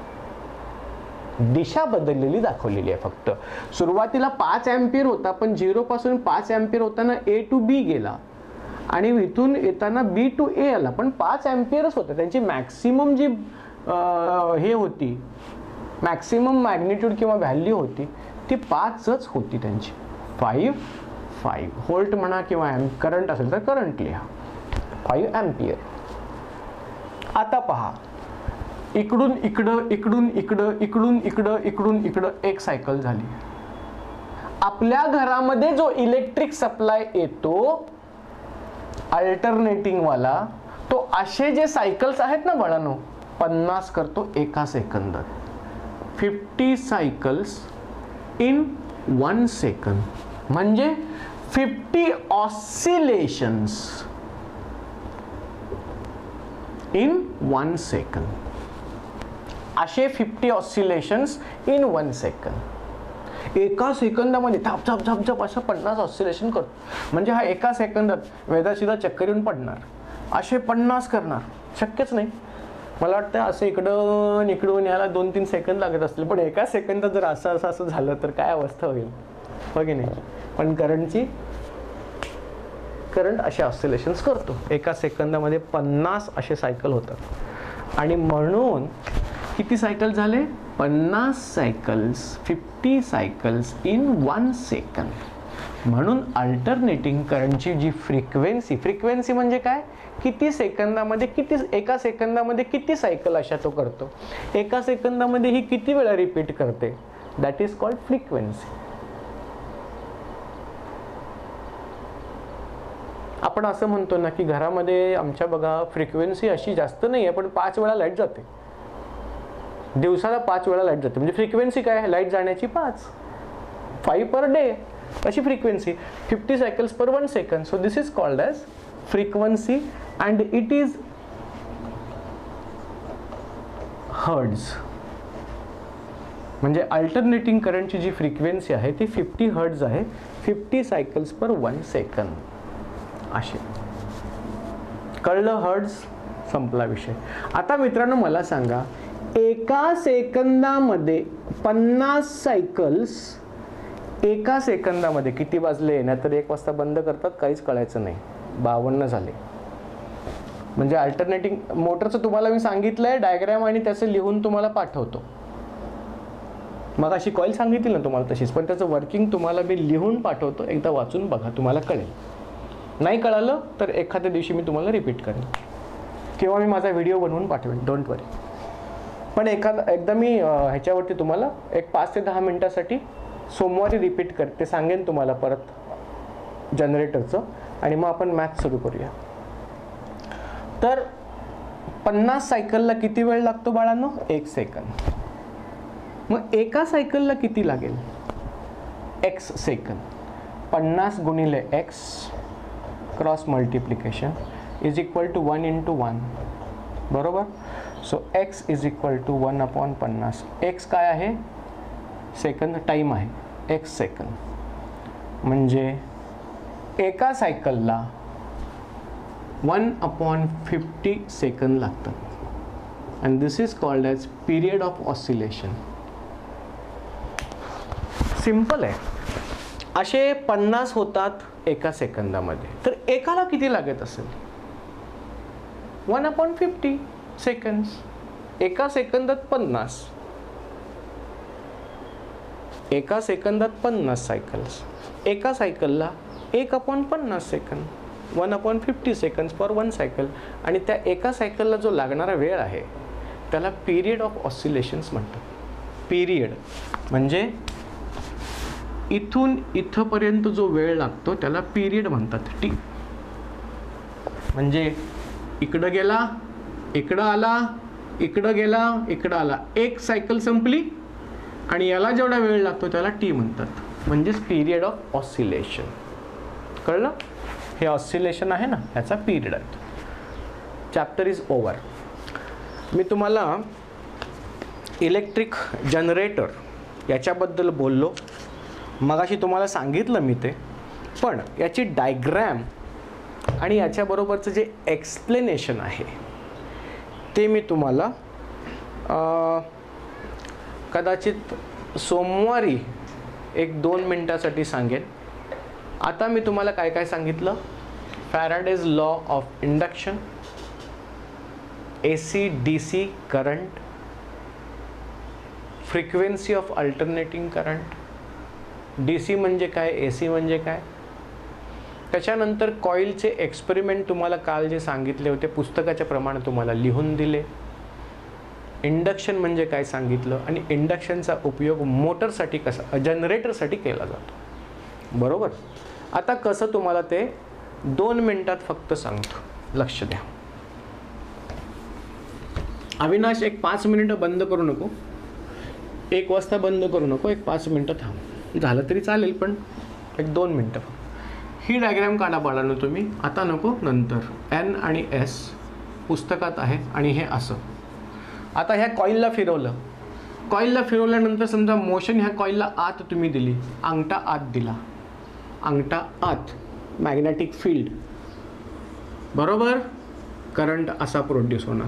दिशा बदललेली दाखवलेली आहे. फक्त सुरुवातीला 5 अँपिअर होता, पण 0 पासून 5 अँपिअर होताना A to B गेला आणि इथून येताना B to A आला, पण 5 अँपिअरच होता. त्यांची मॅक्सिमम जी हे होती, मॅक्सिमम मॅग्निट्यूड किंवा व्हॅल्यू होती, ती 5च होती त्यांची. 5 व्होल्ट म्हणा किंवा करंट असेल तर करंट लिहा 5 एम्पियर. आता पहा, इकडून इकडं इकडून इकडं इकडून इकडं इकडून इकडं एक सायकल झाली. आपल्या घरामध्ये जो इलेक्ट्रिक सप्लाय येतो अल्टरनेटिंग वाला, तो असे जे सायकल्स आहेत ना बाळांनो 50 करतो एका सेकंदात. 50 सायकल्स इन 1 सेकंद, म्हणजे 50 ऑसिलेशन्स इन 1 सेकंद. असे 50 ऑसिलेशन्स इन 1 सेकंद. एका सेकंदामध्ये थाप थाप थाप थाप असं 50 ऑसिलेशन करतो. म्हणजे हा एका सेकंदात वेदाशिदा चक्कर येऊन पडणार, असे 50 करणार शक्यच नाही. मला वाटतं असं इकडून इकडून याला 2-3 सेकंद लागत असतील, पण एका सेकंदात जर असं झालं तर काय अवस्था होईल, हो की नाही. पण करंट असे ऑसिलेशन्स करतो. एका सेकंदामध्ये 50 असे सायकल होतात. आणि म्हणून किती सायकल झाले, 50 सायकल्स, 50 सायकल्स इन 1 सेकंद. म्हणून अल्टरनेटिंग करंटची जी फ्रिक्वेन्सी म्हणजे काय, किती सेकंदामध्ये एका सेकंदामध्ये किती सायकल अशा तो करतो, एका सेकंदामध्ये ही किती वेळा रिपीट करते, दॅट इज कॉल्ड फ्रिक्वेन्सी. आपण असं म्हणतो ना की घरामध्ये आमच्या बघा फ्रिक्वेन्सी अशी जास्त नाही आहे, पण 5 वेळा लाईट जाते दिवसाला, 5 वेळा लाईट जाते. म्हणजे फ्रिक्वेन्सी काय, लाईट जाण्याची 5 पर डे अशी frequency. 50 cycles per 1 second. So this is called as frequency and it is hertz. म्हणजे अल्टरनेटिंग करंटची जी फ्रिक्वेन्सी आहे ती 50 हर्ट्ज आहे. 50 सायकल्स पर 1 सेकंद असे. कळलं हर्ट्ज, संपला विषय. आता मित्रांनो मला सांगा, एका सेकंदामध्ये 50 सायकल्स, एका सेकंदामध्ये किती वाजले, नाहीतर 1 वाजता बंद करतात काहीच कळायचं नाही, 52 झाले. म्हणजे अल्टरनेटिंग मोटरचं तुम्हाला मी सांगितलंय डायग्राम आणि त्याचं लिहून तुम्हाला पाठवतो. मग अशी कॉईल सांगितली ना तुम्हाला तशीच, पण त्याचं वर्किंग तुम्हाला मी लिहून पाठवतो, एकदा वाचून बघा तुम्हाला कळेल. नाही कळालं तर एखाद्या दिवशी मी तुम्हाला रिपीट करेन किंवा मी माझा व्हिडिओ बनवून पाठवेन, डोंट वरी. पण एकदा मी ह्याच्यावरती तुम्हाला एक 5 ते 10 मिनिटासाठी सोमवारी रिपीट करते, सांगेन तुम्हाला परत जनरेटरचं, आणि मग आपण मॅथ सुरू करूया. तर 50 सायकलला किती वेळ लागतो बाळांनो, 1 सेकंद. मग एका सायकलला किती लागेल, x सेकंद. 50 गुणिले x cross multiplication is equal to 1 × 1, बरोबर. So x is equal to 1/50. x काय आहे, सेकंद, टाईम आहे, x सेकंद. म्हणजे एका सायकलला 1/50 सेकंद लागतात. And this is called as period of oscillation. Simple आहे. असे 50 होतात एका सेकंदामध्ये, तर एकाला किती लागत असेल, 1/50 सेकंड्स. एका सेकंदात 50, एका सेकंदात 50 सायकल्स. एका सायकलला 1/50 सेकंद, 1/50 सेकंड्स पर 1 सायकल. आणि त्या एका सायकलला जो लागणारा वेळ आहे त्याला पिरियड ऑफ ऑसिलेशन्स म्हणतात. पिरियड म्हणजे इथून इथपर्यंत जो वेळ लागतो त्याला पिरियड म्हणतात, टी. म्हणजे इकडं गेला, इकडं आला, इकडं गेला, इकडं आला, एक सायकल संपली आणि याला जेवढा वेळ लागतो त्याला टी म्हणतात, म्हणजेच पिरियड ऑफ ऑसिलेशन. कळलं. हे ऑसिलेशन आहे ना, ह्याचा पिरियड आहे. Chapter is over. मी तुम्हाला इलेक्ट्रिक जनरेटर याच्याबद्दल बोललो, मगाशी तुम्हाला सांगितलं मी ते, पण याची डायग्रॅम आणि याच्याबरोबरचं जे एक्सप्लेनेशन आहे ते मी तुम्हाला कदाचित सोमवारी 1-2 मिनटासाठी सांगेन. आता मी तुम्हाला काय काय सांगितलं, Faraday's law of induction, AC DC current, frequency of alternating current, DC म्हणजे काय, AC म्हणजे काय. त्याच्यानंतर कॉईलचे एक्सपेरिमेंट तुम्हाला काल जे सांगितले होते पुस्तकाच्या प्रमाणे तुम्हाला लिहून दिले. इंडक्शन म्हणजे काय सांगितलं आणि इंडक्शनचा उपयोग मोटरसाठी कसा, जनरेटरसाठी केला जातो. बरोबर. आता कसं तुम्हाला ते 2 मिनिटात फक्त सांगतो, लक्ष द्या. अविनाश एक 5 मिनिटं बंद करू नको, 1 वाजता बंद करू नको, एक 5 मिनिटं थांब, झालं तरी चालेल पण एक 2 मिनिटं. ही डायग्राम काढा बाळांनो तुम्ही, आता नको नंतर. N आणि S पुस्तकात आहे आणि हे असं. आता ह्या कॉईलला फिरवलं, कॉईलला फिरवल्यानंतर समजा मोशन ह्या कॉईलला आत तुम्ही दिली, अंगठा आत दिला, अंगठा आत, मॅग्नेटिक फील्ड, बरोबर, करंट असा प्रोड्यूस होणार.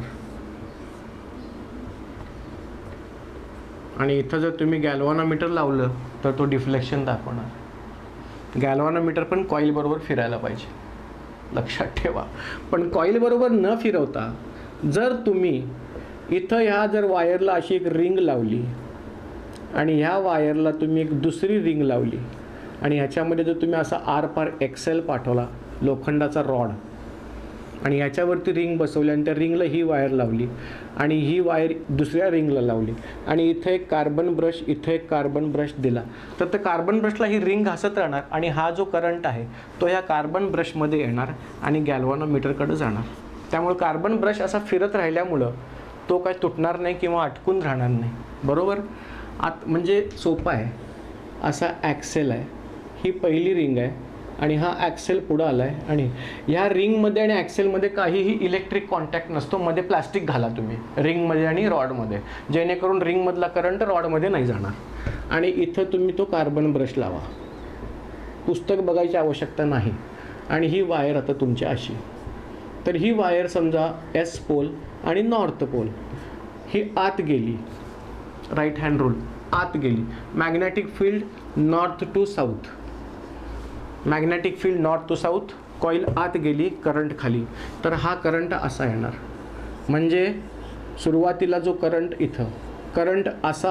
आणि इथं जर तुम्ही गॅल्व्हॅनोमीटर लावलं तर तो डिफ्लेक्शन दाखवणार. गॅल्व्हॅनोमीटर पण कॉईल बरोबर फिरायला पाहिजे, लक्षात ठेवा. पण कॉईल बरोबर न फिरवता जर तुम्ही इथं ह्या जर वायरला अशी एक रिंग लावली आणि ह्या वायरला तुम्ही एक दुसरी रिंग लावली आणि ह्याच्यामध्ये जर तुम्ही असा आर पार एक्सेल पाठवला, लोखंडाचा रॉड, आणि ह्याच्यावरती रिंग बसवली आणि त्या रिंगला ही वायर लावली आणि ही वायर दुसऱ्या रिंगला लावली आणि इथं एक कार्बन ब्रश, इथं एक कार्बन ब्रश दिला, तर त्या कार्बन ब्रशला ही रिंग घासत राहणार आणि हा जो करंट आहे तो ह्या कार्बन ब्रशमध्ये येणार आणि गॅल्व्हॅनोमीटरकडे जाणार. त्यामुळे कार्बन ब्रश असा फिरत राहिल्यामुळं तो काय तुटणार नाही किंवा अटकून राहणार नाही. बरोबर. म्हणजे सोपं आहे. असा ॲक्सेल आहे, ही पहिली रिंग आहे आणि हा ॲक्सेल पुढं आला आहे आणि ह्या रिंगमध्ये आणि ॲक्सेलमध्ये काहीही इलेक्ट्रिक कॉन्टॅक्ट नसतो. मध्ये प्लास्टिक घाला तुम्ही रिंगमध्ये आणि रॉडमध्ये, जेणेकरून रिंगमधला करंट रॉडमध्ये नाही जाणार. आणि इथं तुम्ही तो कार्बन ब्रश लावा, पुस्तक बघायची आवश्यकता नाही. आणि ही वायर आता तुमची अशी, तर ही वायर समजा S पोल आणि नॉर्थ पोल, ही आत गेली, राईट हँड रूल, आत गेली. Magnetic field north to south, magnetic field north to south, coil आत गेली, करंट खाली, तर हा करंट असा येणार. म्हणजे सुरुवातीला जो करंट इथं, करंट असा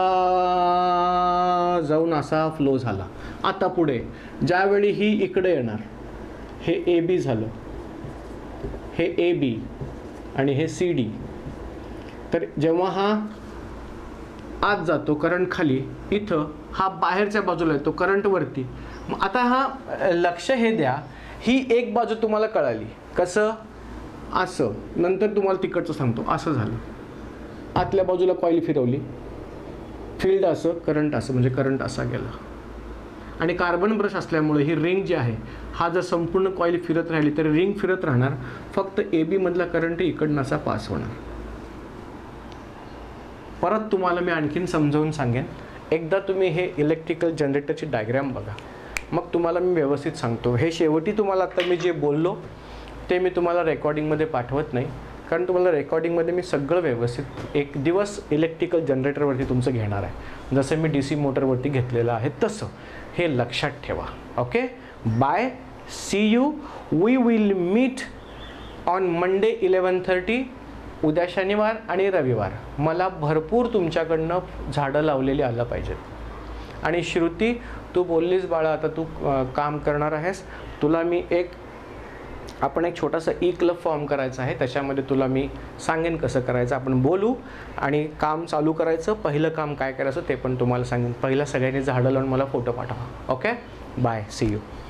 जाऊन असा फ्लो झाला. आता पुढे ज्यावेळी ही इकडे येणार, हे AB झालं, हे AB आणि हे CD, तर जेव्हा हा आत जातो करंट खाली, इथं हा बाहेरच्या बाजूला येतो करंट वरती. मग आता हा लक्ष हे द्या, ही एक बाजू तुम्हाला कळाली, कसं, असं. नंतर तुम्हाला तिकडचं सांगतो, असं झालं. आतल्या बाजूला कॉईल फिरवली, फील्ड असं, करंट असं, म्हणजे करंट असा गेला. आणि कार्बन ब्रश असल्यामुळे ही रिंग जी आहे, हा जर संपूर्ण कॉईल फिरत राहिली तर रिंग फिरत राहणार, फक्त AB मधला करंट इकडनं असा पास होणार. परत तुम्हाला मी आणखीन समजावून सांगेन. एकदा तुम्ही हे इलेक्ट्रिकल जनरेटरची डायग्राम बघा, मग तुम्हाला मी व्यवस्थित सांगतो. हे शेवटी तुम्हाला आता मी जे बोललो ते मी तुम्हाला रेकॉर्डिंगमध्ये पाठवत नाही, कारण तुम्हाला रेकॉर्डिंगमध्ये मी सगळं व्यवस्थित एक दिवस इलेक्ट्रिकल जनरेटरवरती तुमचं घेणार आहे, जसं मी DC मोटरवरती घेतलेलं आहे तसं. हे लक्षात ठेवा. Okay, bye, see you. We will meet on Monday 11:30. उद्या शनिवार आणि रविवार मला भरपूर तुमच्याकडनं झाडं लावलेली आलं पाहिजेत. आणि श्रुती, तू बोललीस बाळा, आता तू काम करणार आहेस, तुला मी आपण एक छोटासा क्लब फॉर्म करायचा आहे, त्याच्यामध्ये तुला मी सांगेन कसं करायचं. आपण बोलू आणि काम चालू करायचं. पहिलं काम काय करायचं ते पण तुम्हाला सांगेन. पहिला सगळ्यांनी झाडं लावून मला फोटो पाठवा. Okay, bye, see you.